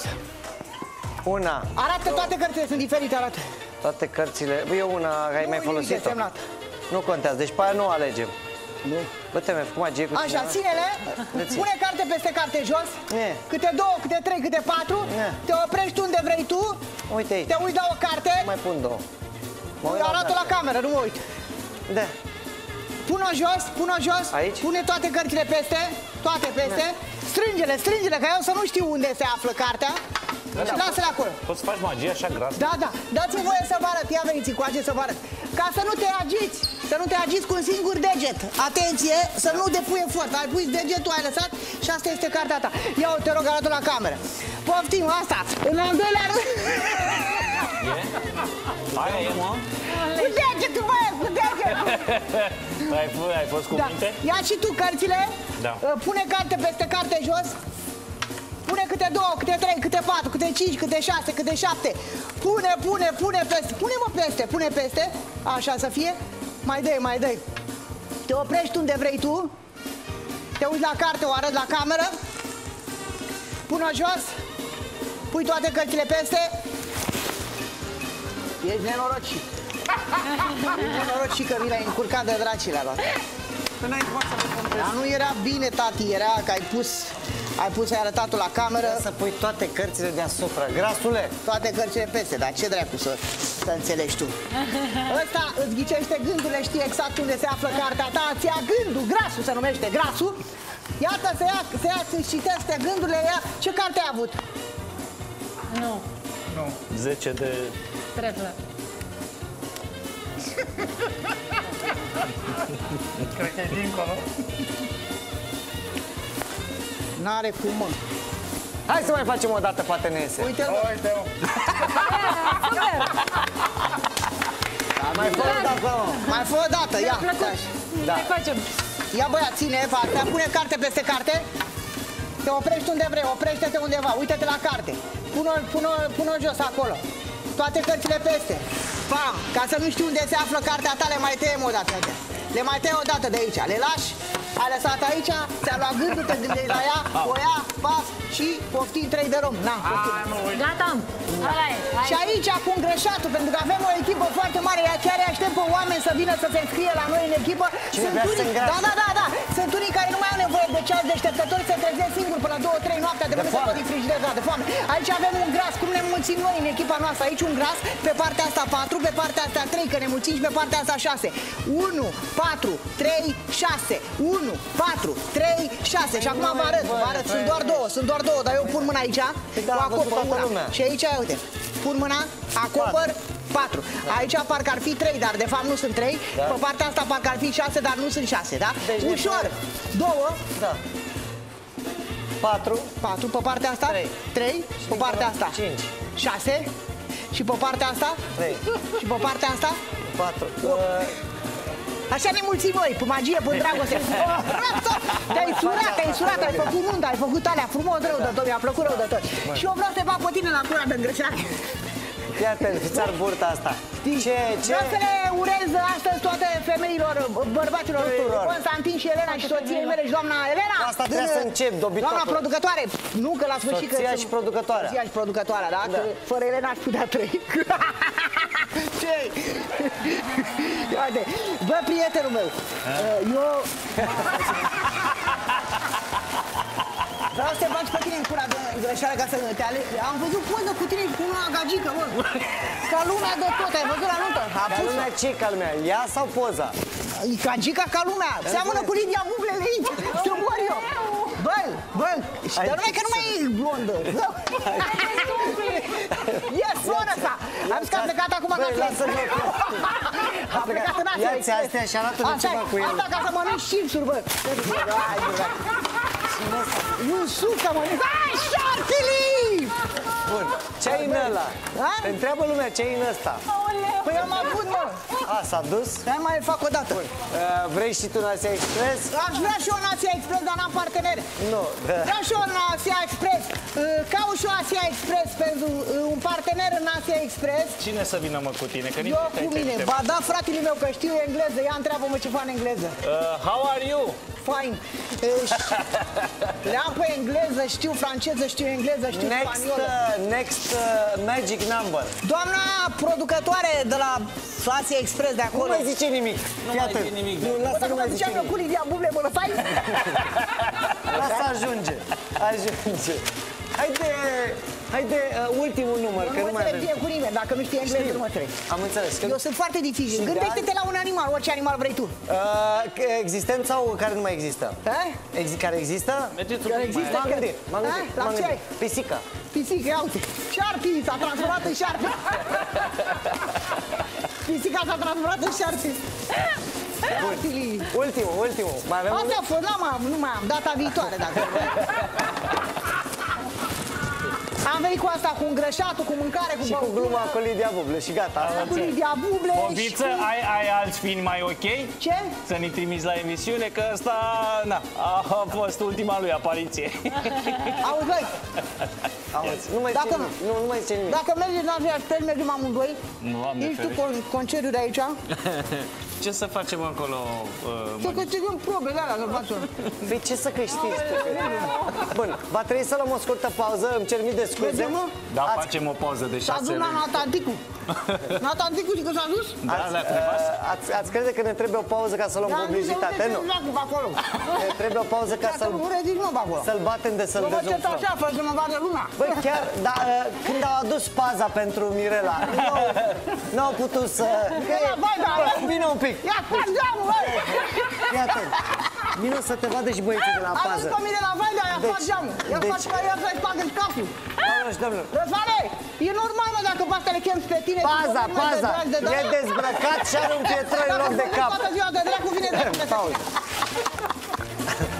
Una, Arată, toate cărțile sunt diferite, arată. toate cărțile. Bă, eu una care ai Nu, mai nimic de folosit-o. semnat. Nu contează, deci pe aia nu o alegem. Nu. Bă, te mi-ai făcut magie cu Așa, cineva? ține-le, Le țin. pune carte peste carte jos, Ne. câte două, câte trei, câte patru, Ne. te oprești unde vrei tu, Uite aici, te uiți la o carte, mai pun două. Mă uit arată la carte. cameră, nu mă uit. Da. Pun-o jos, pun-o jos, Aici? pune toate cărțile peste, toate peste, strânge-le, strânge-le, ca eu să nu știu unde se află cartea și lasă-le acolo. Poți să faci magie așa gras? Da, da, dați-mi voie să vă arăt, ia veniți încoace să vă arăt. Ca să nu te agiți, să nu te agiți cu un singur deget. Atenție, să nu depuie foarte, ai pus degetul, ai lăsat și asta este cartea ta. Ia-o, te rog, arată la cameră. Poftim, asta, în al doilea rând. Aia e, mă? Cu degetul, băie, cu degetul. Ai, f- ai fost cu Da. minte? Ia și tu cărțile, Da. pune carte peste carte jos, pune câte două, câte trei, câte patru, câte cinci, câte șase, câte șapte. Pune, pune, pune peste, pune-mă peste, pune peste, așa să fie. Mai dai, mai dai. Te oprești unde vrei tu, te uiți la carte, o arăt la cameră, pune-o jos, pui toate cărțile peste. Ești nenorocit. E norocit că mi l-ai încurcat de dracile alor. Dar nu era bine, tati, era că ai pus, ai pus, ai arătat-o la cameră. Să pui toate cărțile deasupra, grasule. Toate cărțile peste, dar ce dracu să, să înțelegi tu? Ăsta îți ghicește gândurile, știe exact unde se află cartea ta, îți ia gândul, grasul se numește, grasul. Iată, se ia, se ia, îți citește gândurile, ia. Ce carte ai avut? Nu. Nu. zece de... Treflă. Cred că e dincolo. N-are cum, mă. Hai să mai facem o dată, poate ne iese. Uite-l, mă. Uite-o. Mai fă o dată, mă. Mai fă o dată, ia. Da. Mai facem. Ia băia, ține partea, pune carte peste carte. Te oprești unde vrei, oprește-te undeva, uite-te la carte. Pune-o, pune-o, pune-o jos acolo. Toate cărțile peste. Pam! Ca să nu știi unde se află cartea ta, le mai tăiem o dată. Le mai tăiem o dată de aici. Le lași, ai lăsat aici, ți-a luat gândul, te gândești la ea, o ia, pas și poftim trei de rom. Na, poftim. Gata. Ăla e. Hai. Și aici cu îngreșatul, pentru că avem o echipă foarte mare, ea chiar așteptă oameni să vină să se înscrie la noi în echipă. Cine Sunt vrea să unii, îngrașe. da, da, da, da. Sunt unii care nu mai au nevoie de ceas deșteptători, se trezesc singuri până la două trei noaptea de, de foame. Din frigider, da, de foame. Aici avem un gras, cum ne mulțim noi în echipa noastră. Aici un gras, pe partea asta patru, pe partea asta trei, că ne mulțim și pe partea asta șase. unu, patru, trei, șase. unu, patru, trei, șase. Și acum vă arăt, vă arăt. Sunt doar două, sunt doar două, dar eu pun mâna aici, da, o acopăr toată una. lumea. Și aici, uite, pun mâna, acopăr patru. Aici parcă ar fi trei, dar de fapt nu sunt trei. Da. Pe partea asta parcă ar fi șase, dar nu sunt șase, da? Deci ușor. Două. Da. patru. patru. Pe partea asta? trei. trei. Pe partea asta? cinci. șase. Și pe partea asta? trei. Și pe partea asta? patru. Așa ne mulțim noi, pe magie, pe dragoste. Te-ai surat, te-ai surat, ai făcut nunta, ai făcut alea frumos, rău de tot, mi-a plăcut rău de tot. Și eu vreau să te fac pe tine la cura de îngreșare. Fii atent, fiți-ar burta asta. Ce, ce? Vreau să le urez astăzi toate femeilor, bărbaților, Tuturor. Constantin și Elena și soției mele și doamna Elena. Asta trebuia să încep, dobitocul. Doamna producătoare, nu că la sfârșit că... Soția și producătoarea. Soția și producătoarea, da? Da. Că fără Elena aș putea trăi. Ce? Uite, bă, prietenul meu, eu... Vreau să te faci pe tine în cura de îngreșare ca să te alegi. Am văzut poză cu tine cu una gagică, bă. Ca lumea de tot, ai văzut la nuntă? Ca lumea ce ca lumea? Ea sau poza? Gagica ca lumea. Seamănă cu Lidia Bublele aici. Te mor eu. Bă, bă, și de numai că nu mai e blondă. E soră sa. Am zis că a plecat acum ca lasă-mă. A plecat în Asia. Ia-ți astea și arată de ceva cu el. Asta ca să mănânci chipsuri, bă. Un suc să mănânci. Hai, șarpilii! Bun, ce-ai în ăla? Te întreabă lumea ce-ai în ăsta. Păi am avut, mă. A, s-a dus? Hai mai fac o dată. Vrei și tu în Asia Express? Aș vrea și eu în Asia Express, dar n-am parteneri. Nu. Vreau și eu în Asia Express. Caut și eu Asia Express pentru un partener în Asia Express. Cine să vină, mă, cu tine? Că nici Eu nu te-ai cu mine. întrebat. Ba da, fratele meu, că știu engleză. Ia întreabă-mă ce fac în engleză. Uh, how are you? Fine. Le-am pe engleză, știu franceză, știu engleză, știu Next, spaniolă. uh, next uh, magic number. Doamna producătoare de la Asia Express de acolo. Nu mai zice nimic. Nu Fii mai atent. zice nimic. Nu, lasă, nu mai zice ziceam eu nimic. cu Lidia Buble, mă lăsai? Lasă, ajunge. Ajunge. Haide, haide, uh, ultimul număr, că Nu nu mă mai înțeleg avem. cu nimeni, dacă nu știi engleză, Știu. nu mă înțeleg. Am înțeles. Că... Eu sunt foarte dificil. Și de Gândește-te la un animal, orice animal vrei tu. Uh, existent sau care nu mai există? Eh? Exi care există? Mergeți un Care pic mai există? M-am gândit, m-am Da? gândit, La m-am ce gândit. ai? Pisica. Pisică, ia uite. Șarpii s-a transformat în șarpi. Pisica s-a transformat în șarpi. Șarpii. Ultimul, ultimul. Mai avem Asta a fost, nu mai am, nu mai am, data viitoare dacă vrei. Am venit cu asta, cu îngrășatul, cu mâncare, cu și cu gluma cu Lidia Buble și gata. cu Lidia Buble. Bobiță, și cu- ai, ai alți filmi mai ok? Ce? Să ne trimiți la emisiune, că ăsta, na, a fost ultima lui apariție. Auzi, băi, Auzi, nu mai Dacă, zice nimic. Nu, nu mai zice nimic. Dacă mergem în aceeași fel, mergem amândoi. Nu am Ești tu con concediu de aici? Ce să facem acolo? Să câștigăm probele alea, să facem. Păi ce să câștigi tu? Bun, va trebui să luăm o scurtă pauză, îmi cer mii de scuze. Mergem, mă? Da, Ați- facem o pauză de S-a șase dus la luni. Natanticu. Natanticu, știi că s-a dus? Da, la Crevas? Ați, ați crede că ne trebuie o pauză ca să luăm publicitate? Nu. Nu, acolo. Ne trebuie o pauză ca Dacă să-l nu vrei, zici nu, pe acolo. să-l batem de să-l Nu vă cet dezumflăm. așa, fără să mă vadă lumea. Băi, chiar, dar uh, când au adus paza pentru Mirela, nu au putut să... Că la Vaida, Bă, vino un pic. Ia, faci geamul, băi! Fii atent. Vino să te vadă și băieții de la Am pază. văzut pe mine la Vaida, ia Deci- faci geamul. Ia deci- faci ca ea să-i facă capul. Doamnelor și domnilor, Răzvane, e normal, mă, dacă pe astea le chem pe tine. paza, cu nume de paza, dragi de e da. dezbrăcat și are un pietroi în loc de Dacă cap. toată ziua de dracu vine de Paul.